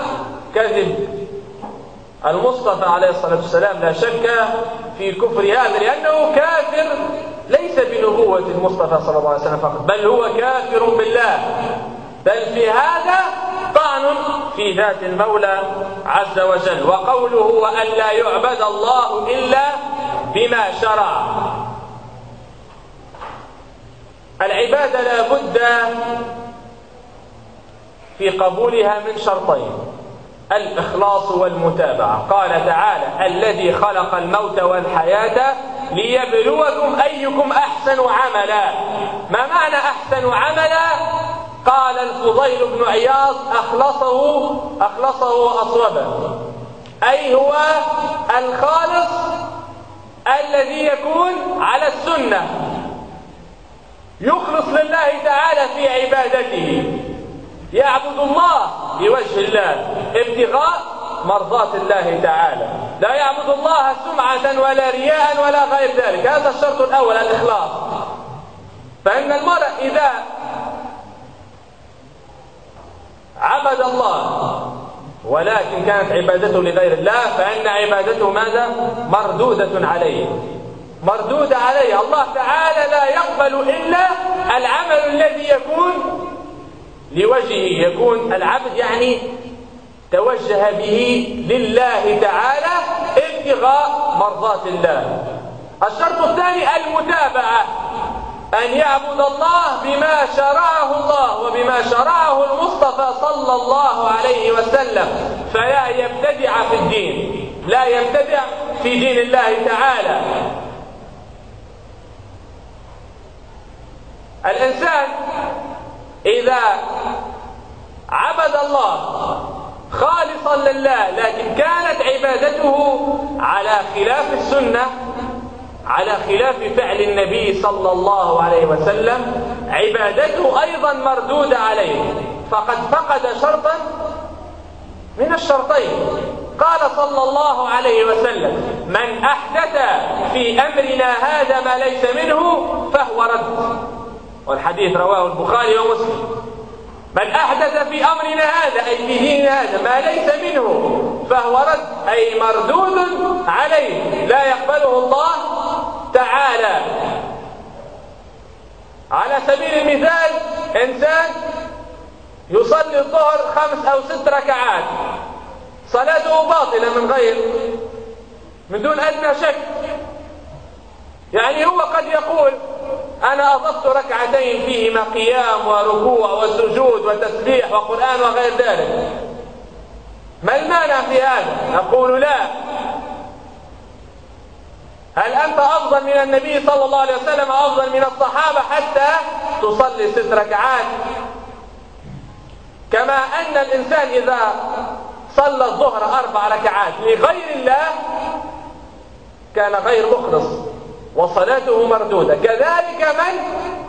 كذب المصطفى عليه الصلاة والسلام لا شك في كفر هذا، لأنه كافر ليس بنبوة المصطفى صلى الله عليه وسلم فقط، بل هو كافر بالله، بل في هذا طعن في ذات المولى عز وجل. وقوله وأن لا يعبد الله إلا بما شرع، العبادة لا بد في قبولها من شرطين: الإخلاص والمتابعة. قال تعالى الذي خلق الموت والحياة ليبلوكم أيكم أحسن عملا. ما معنى أحسن عملا؟ قال الفضيل بن عياض أخلصه وأصوبه، أي هو الخالص الذي يكون على السنة، يخلص لله تعالى في عبادته، يعبد الله بوجه الله ابتغاء مرضات الله تعالى، لا يعبد الله سمعة ولا رياء ولا غير ذلك. هذا الشرط الأول الإخلاص. فإن المرء إذا عبد الله ولكن كانت عبادته لغير الله، فإن عبادته ماذا؟ مردودة عليه، مردودة عليه. الله تعالى لا يقبل إلا العمل الذي يكون لوجهه، يكون العبد يعني توجه به لله تعالى ابتغاء مرضات الله. الشرط الثاني المتابعة، أن يعبد الله بما شرعه الله وبما شرعه المصطفى صلى الله عليه وسلم، فلا يبتدع في الدين، لا يبتدع في دين الله تعالى. الإنسان إذا عبد الله خالصا لله لكن كانت عبادته على خلاف السنة، على خلاف فعل النبي صلى الله عليه وسلم، عبادته أيضا مردودة عليه، فقد فقد شرطا من الشرطين. قال صلى الله عليه وسلم: من أحدث في أمرنا هذا ما ليس منه فهو رد. والحديث رواه البخاري ومسلم. من أحدث في أمرنا هذا أي في ديننا هذا ما ليس منه فهو رد، أي مردود عليه، لا يقبله الله تعالى. على سبيل المثال، إنسان يصلي الظهر 5 أو 6 ركعات، صلاته باطلة من دون أدنى شك. يعني هو قد يقول: أنا أضفت ركعتين فيهما قيام وركوع وسجود وتسبيح وقرآن وغير ذلك، ما المانع في هذا؟ نقول: لا. هل أنت أفضل من النبي صلى الله عليه وسلم أو أفضل من الصحابة حتى تصلي 6 ركعات؟ كما أن الإنسان إذا صلى الظهر 4 ركعات لغير الله كان غير مخلص وصلاته مردودة. كذلك من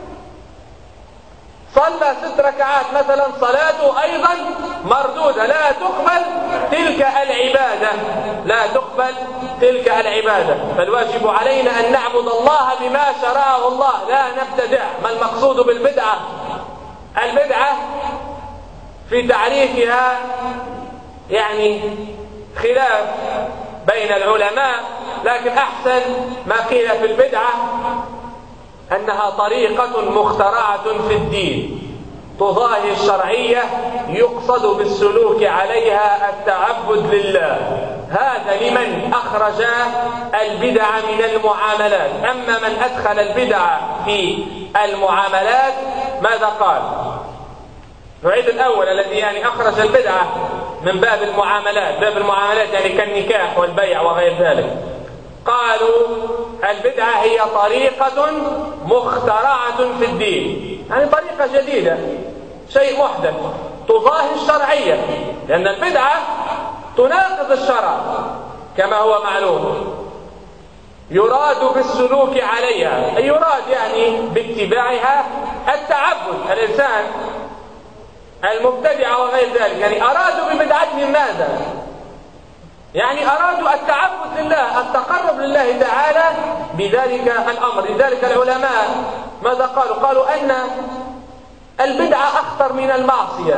صلى 6 ركعات مثلا صلاته أيضا مردودة، لا تقبل تلك العبادة، لا تقبل تلك العبادة. فالواجب علينا أن نعبد الله بما شرعه الله، لا نبتدع. ما المقصود بالبدعة؟ البدعة في تعريفها يعني خلاف بين العلماء، لكن أحسن ما قيل في البدعة أنها طريقة مخترعة في الدين تضاهي الشرعية، يقصد بالسلوك عليها التعبد لله. هذا لمن أخرج البدع من المعاملات. أما من أدخل البدع في المعاملات ماذا قال؟ نعيد الأول الذي يعني أخرج البدعة من باب المعاملات. باب المعاملات يعني كالنكاح والبيع وغير ذلك. قالوا البدعة هي طريقة مخترعة في الدين، يعني طريقة جديدة، شيء محدث تضاهي الشرعية، لأن البدعة تناقض الشرع كما هو معلوم. يراد بالسلوك عليها، أي يراد يعني باتباعها التعبد. الإنسان المبتدع وغير ذلك يعني أرادوا ببدعتهم ماذا؟ يعني أرادوا التعبد لله، التقرب لله تعالى بذلك الأمر. لذلك العلماء ماذا قالوا؟ قالوا أن البدعة أخطر من المعصية.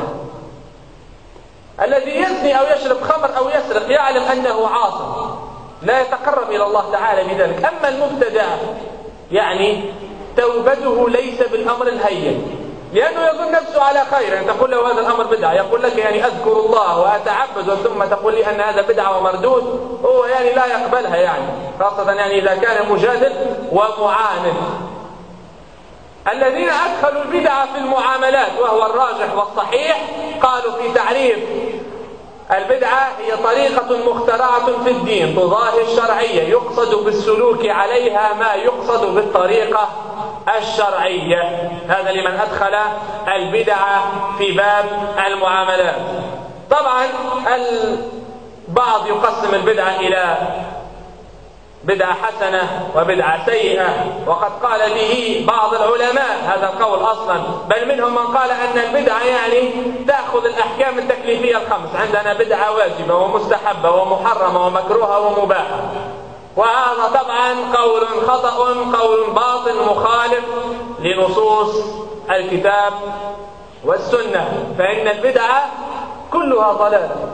الذي يزني أو يشرب خمر أو يسرق يعلم أنه عاصي، لا يتقرب إلى الله تعالى بذلك. أما المبتدع يعني توبته ليس بالأمر الهين، لأنه يظن نفسه على خير. يعني تقول له هذا الأمر بدعة، يقول لك يعني أذكر الله وأتعبد، ثم تقول لي أن هذا بدعة ومردود، هو يعني لا يقبلها، يعني خاصة يعني إذا كان مجادل ومعاند. الذين أدخلوا البدعة في المعاملات وهو الراجح والصحيح قالوا في تعريف البدعة هي طريقة مخترعة في الدين تضاهي الشرعية، يقصد بالسلوك عليها ما يقصد بالطريقة الشرعية. هذا لمن أدخل البدعة في باب المعاملات. طبعا البعض يقسم البدعة إلى بدعة حسنة وبدعة سيئة، وقد قال به بعض العلماء هذا القول أصلا، بل منهم من قال أن البدعة يعني تأخذ الأحكام التكليفية الخمس، عندنا بدعة واجبة ومستحبة ومحرمة ومكروهة ومباحة. وهذا طبعا قول خطأ، قول باطل مخالف لنصوص الكتاب والسنة، فإن البدعة كلها ضلالة،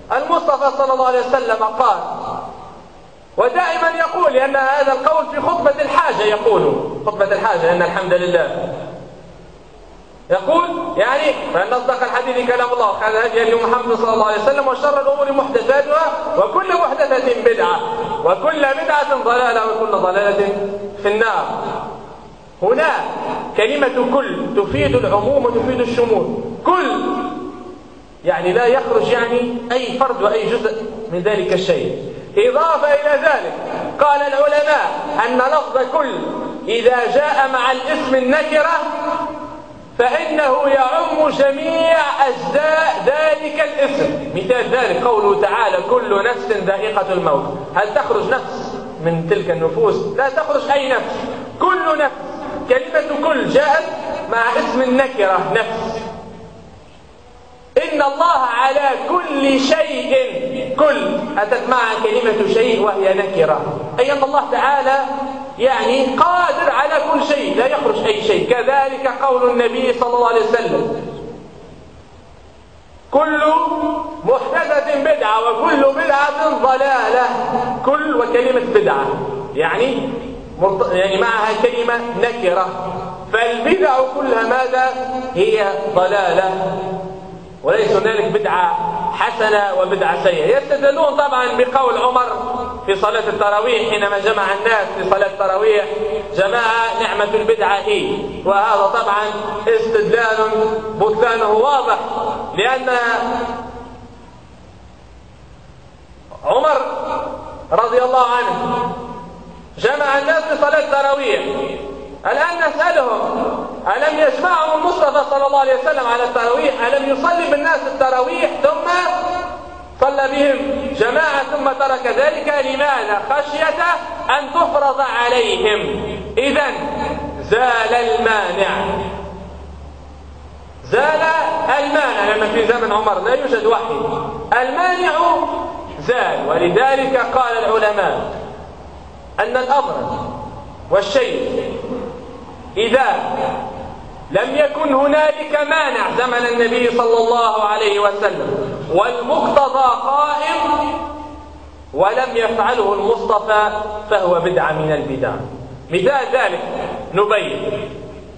المصطفى صلى الله عليه وسلم قال، ودائما يقول، لأن هذا القول في خطبة الحاجة، يقول خطبة الحاجة أن الحمد لله، يقول يعني: فإن أصدق الحديث كلام الله، وخير الهدي هدي محمد صلى الله عليه وسلم، وشر الأمور محدثاتها، وكل محدثة بدعة، وكل بدعة ضلالة، وكل ضلالة في النار. هنا كلمة كل تفيد العموم وتفيد الشمول. كل يعني لا يخرج يعني أي فرد وأي جزء من ذلك الشيء. إضافة إلى ذلك قال العلماء أن لفظ كل إذا جاء مع الاسم النكرة فإنه يعم جميع أجزاء ذلك الاسم. مثال ذلك قوله تعالى: كل نفس ذائقة الموت. هل تخرج نفس من تلك النفوس؟ لا تخرج أي نفس، كل نفس. كلمة كل جاءت مع اسم النكرة نفس. إن الله على كل شيء، كل أتت مع كلمة شيء وهي نكرة، أي أن الله تعالى يعني قادر على كل شيء، لا يخرج أي شيء. كذلك قول النبي صلى الله عليه وسلم: كل محدثة بدعة وكل بدعة ضلالة. كل وكلمة بدعة يعني معها كلمة نكرة، فالبدع كلها ماذا؟ هي ضلالة، وليس هنالك بدعة حسنة وبدعة سيئة. يستدلون طبعا بقول عمر في صلاة التراويح حينما جمع الناس في صلاة التراويح: جماعة نعمة البدعة هي. وهذا طبعا استدلال بطلانه واضح، لأن عمر رضي الله عنه جمع الناس في صلاة التراويح. الآن نسألهم: ألم يجمعهم المصطفى صلى الله عليه وسلم على التراويح؟ ألم يصلي بالناس التراويح ثم صلى بهم جماعة ثم ترك ذلك؟ لماذا؟ خشية أن تفرض عليهم. إذن زال المانع، زال المانع، لأن في زمن عمر لا يوجد وحي، المانع زال. ولذلك قال العلماء أن الأمر والشيء إذا لم يكن هنالك مانع زمن النبي صلى الله عليه وسلم والمقتضى قائم ولم يفعله المصطفى فهو بدعة من البدع. مثال ذلك نبين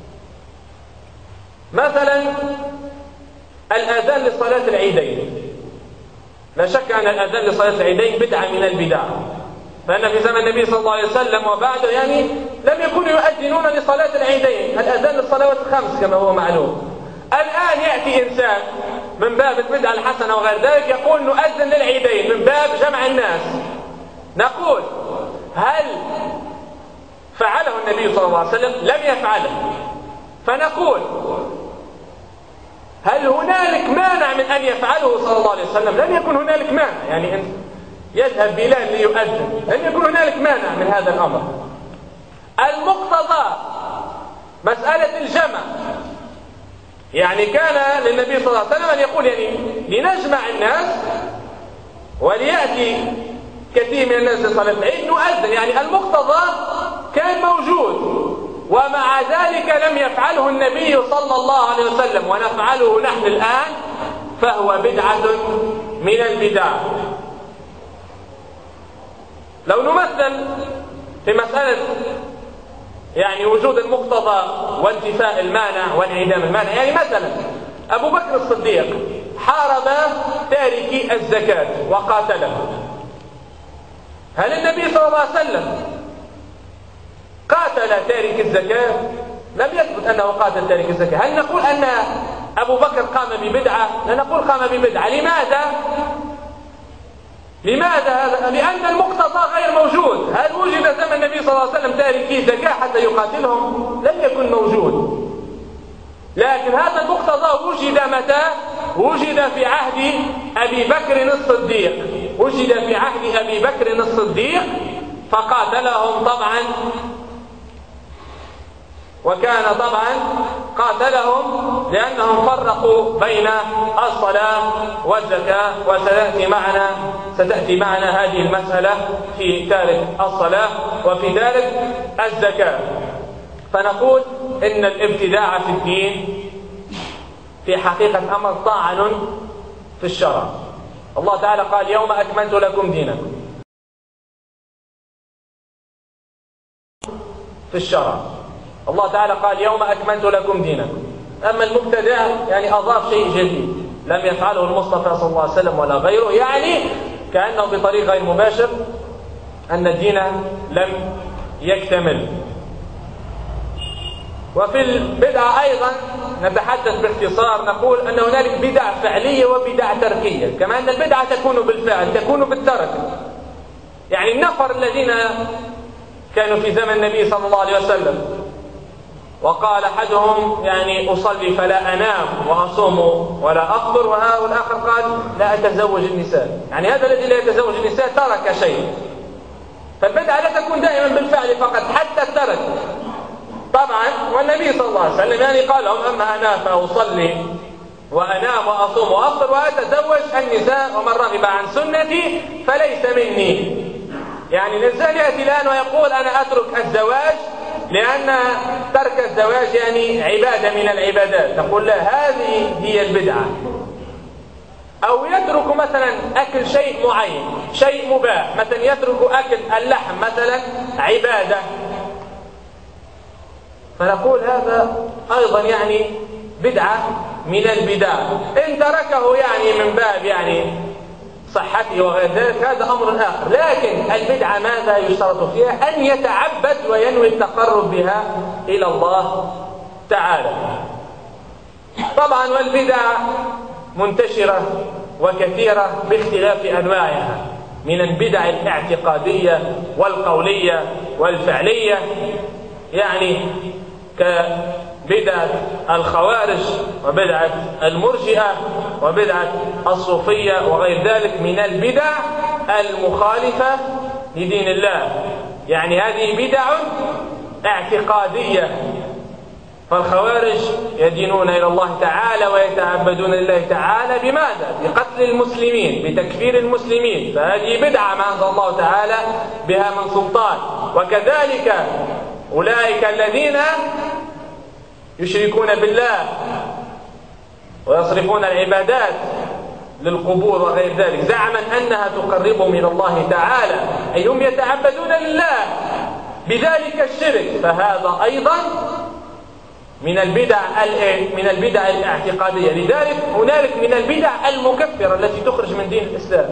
مثلا الأذان لصلاة العيدين. لا شك أن الأذان لصلاة العيدين بدعة من البدع، فإن في زمن النبي صلى الله عليه وسلم وبعده يعني لم يكونوا يؤذنون لصلاة العيدين، الأذان للصلوات الخمس كما هو معلوم. الآن يأتي إنسان من باب البدعة الحسنة وغير ذلك يقول نؤذن للعيدين من باب جمع الناس. نقول: هل فعله النبي صلى الله عليه وسلم؟ لم يفعله. فنقول: هل هنالك مانع من أن يفعله صلى الله عليه وسلم؟ لم يكن هنالك مانع، يعني أن يذهب بلال ليؤذن، لم يكن هنالك مانع من هذا الأمر. المقتضى مسألة الجمع، يعني كان للنبي صلى الله عليه وسلم أن يقول يعني لنجمع الناس وليأتي كثير من الناس لصلاة العيد نؤذن، يعني المقتضى كان موجود، ومع ذلك لم يفعله النبي صلى الله عليه وسلم ونفعله نحن الآن، فهو بدعة من البدع. لو نمثل في مسألة يعني وجود المقتضى وانتفاء المانع وانعدام المانع، يعني مثلا أبو بكر الصديق حارب تاركي الزكاة وقاتله. هل النبي صلى الله عليه وسلم قاتل تارك الزكاة؟ لم يثبت أنه قاتل تارك الزكاة. هل نقول أن أبو بكر قام ببدعة؟ لا نقول قام ببدعة. لماذا؟ لماذا هذا؟ لأن المقتضى غير موجود. هل وجد زمن النبي صلى الله عليه وسلم تاركي زكاة حتى يقاتلهم؟ لم يكن موجود. لكن هذا المقتضى وجد متى؟ وجد في عهد أبي بكر الصديق، وجد في عهد أبي بكر الصديق فقاتلهم طبعا، وكان طبعا قاتلهم لأنهم فرقوا بين الصلاة والزكاة، ستأتي معنا هذه المسألة في تارك الصلاة وفي تارك الزكاة. فنقول إن الابتداع في الدين في حقيقة أمر طاعن في الشرع، الله تعالى قال يوم أكملت لكم دينكم في الشرع. الله تعالى قال يوم أكملت لكم دينكم. أما المبتدع يعني أضاف شيء جديد لم يفعله المصطفى صلى الله عليه وسلم ولا غيره، يعني كأنه بطريق غير مباشر أن الدين لم يكتمل. وفي البدعة أيضا نتحدث باختصار، نقول أن هنالك بدع فعلية وبدع تركية، كما أن البدعة تكون بالفعل تكون بالترك. يعني النفر الذين كانوا في زمن النبي صلى الله عليه وسلم وقال أحدهم يعني أصلي فلا أنام وأصوم ولا أفطر، والآخر قال لا أتزوج النساء. يعني هذا الذي لا يتزوج النساء ترك شيء. فالبدعة لا تكون دائما بالفعل فقط، حتى الترك. طبعا والنبي صلى الله عليه وسلم يعني قال لهم أما أنا فأصلي وأنام وأصوم وأفطر وأتزوج النساء ومن رغب عن سنتي فليس مني. يعني الإنسان يأتي الآن ويقول أنا أترك الزواج لأن ترك الزواج يعني عبادة من العبادات، نقول لا، هذه هي البدعة. أو يترك مثلا أكل شيء معين، شيء مباح، مثلا يترك أكل اللحم مثلا عبادة، فنقول هذا أيضا يعني بدعة من البدع. إن تركه يعني من باب يعني صحته وغير ذلك هذا أمر آخر، لكن البدعة ماذا يشترط فيها؟ أن يتعبد وينوي التقرب بها إلى الله تعالى. طبعا والبدع منتشرة وكثيرة باختلاف أنواعها، من البدع الاعتقادية والقولية والفعلية، يعني كبدعة الخوارج وبدعة المرجئة وبدعة الصوفية وغير ذلك من البدع المخالفة لدين الله. يعني هذه بدع اعتقادية. فالخوارج يدينون إلى الله تعالى ويتعبدون لله تعالى بماذا؟ بقتل المسلمين، بتكفير المسلمين، فهذه بدعة ما أنزل الله تعالى بها من سلطان. وكذلك أولئك الذين يشركون بالله ويصرفون العبادات للقبور وغير ذلك زعما أنها تقربهم إلى الله تعالى، أي هم يتعبدون لله بذلك الشرك، فهذا أيضا من البدع الاعتقادية. لذلك هنالك من البدع المكفرة التي تخرج من دين الإسلام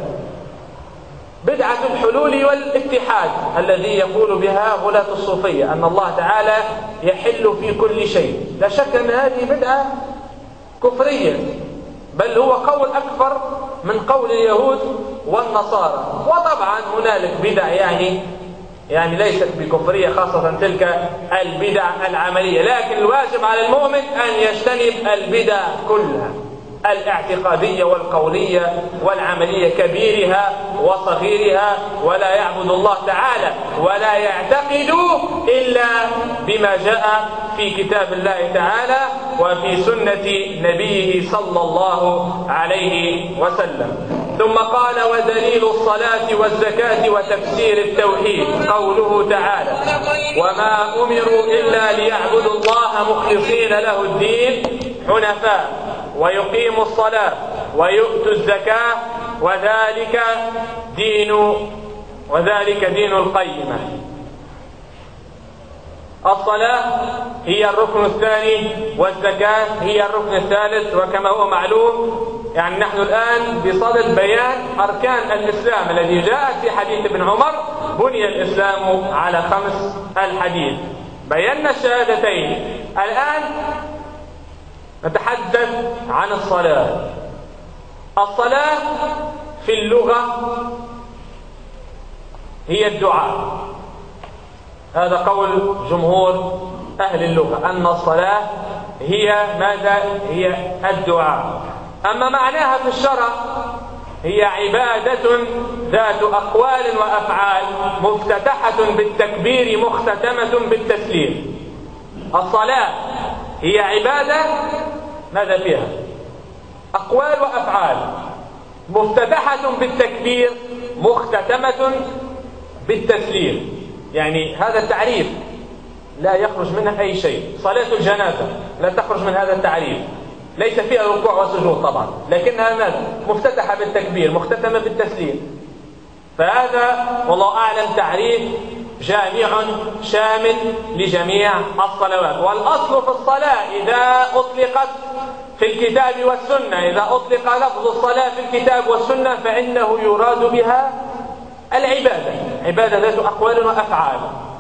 بدعة الحلول والاتحاد الذي يقول بها غلاة الصوفية، أن الله تعالى يحل في كل شيء. لا شك أن هذه بدعة كفرية، بل هو قول أكبر من قول اليهود والنصارى. وطبعا هنالك بدع يعني ليست بكفرية، خاصة تلك البدع العملية، لكن الواجب على المؤمن أن يجتنب البدع كلها، الاعتقادية والقولية والعملية، كبيرها وصغيرها، ولا يعبد الله تعالى ولا يعتقد إلا بما جاء في كتاب الله تعالى وفي سنة نبيه صلى الله عليه وسلم. ثم قال ودليل الصلاة والزكاة وتفسير التوحيد قوله تعالى وما أمروا إلا ليعبدوا الله مخلصين له الدين حنفاء ويقيموا الصلاة ويؤتوا الزكاة وذلك دين القيمة. الصلاة هي الركن الثاني والزكاة هي الركن الثالث، وكما هو معلوم يعني نحن الآن بصدد بيان أركان الإسلام الذي جاء في حديث ابن عمر بني الإسلام على 5 الحديث. بينا الشهادتين، الآن نتحدث عن الصلاة. الصلاة في اللغة هي الدعاء، هذا قول جمهور أهل اللغة أن الصلاة هي ماذا؟ هي الدعاء. أما معناها في الشرع هي عبادة ذات أقوال وأفعال مفتتحة بالتكبير مختتمة بالتسليم. الصلاة هي عبادة ماذا فيها؟ أقوال وأفعال مفتتحة بالتكبير مختتمة بالتسليم. يعني هذا التعريف لا يخرج منها أي شيء. صلاة الجنازة لا تخرج من هذا التعريف. ليس فيها ركوع وسجود طبعا، لكنها مفتتحة بالتكبير مختتمة بالتسليم. فهذا والله أعلم تعريف جامع شامل لجميع الصلوات. والأصل في الصلاة إذا أطلقت في الكتاب والسنة، إذا أطلق لفظ الصلاة في الكتاب والسنة فإنه يراد بها العبادة، عبادة ذات أقوال وأفعال.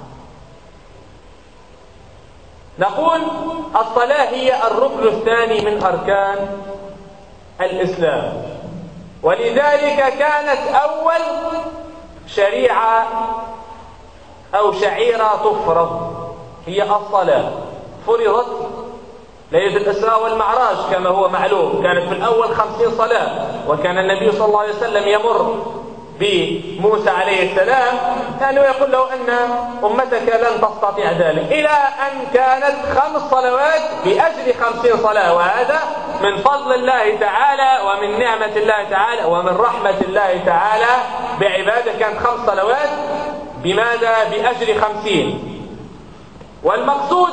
نقول الصلاة هي الركن الثاني من أركان الإسلام، ولذلك كانت أول شريعة أو شعيرة تفرض هي الصلاة. فرضت ليلة الإسراء والمعراج كما هو معلوم، كانت في الأول 50 صلاة، وكان النبي صلى الله عليه وسلم يمر بموسى عليه السلام كان يقول له أن أمتك لن تستطيع ذلك، إلى أن كانت 5 صلوات بأجل 50 صلاة. وهذا من فضل الله تعالى ومن نعمة الله تعالى ومن رحمة الله تعالى بعباده. كانت 5 صلوات بماذا؟ بأجل 50. والمقصود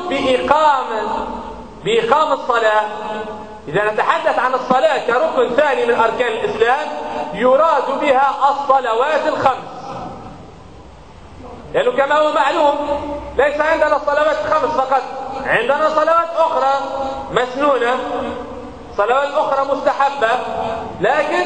بإقام الصلاة، إذا نتحدث عن الصلاة كركن ثاني من أركان الإسلام يراد بها الصلوات الخمس، لأنه كما هو معلوم ليس عندنا الصلوات الخمس فقط، عندنا صلوات أخرى مسنونة، صلوات أخرى مستحبة، لكن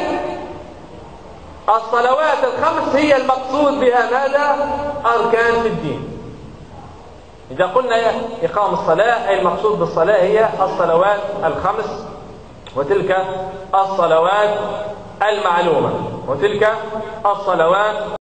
الصلوات الخمس هي المقصود بها ماذا؟ أركان في الدين. إذا قلنا إقام الصلاة أي المقصود بالصلاة هي الصلوات الخمس، وتلك الصلوات المعلومة، وتلك الصلوات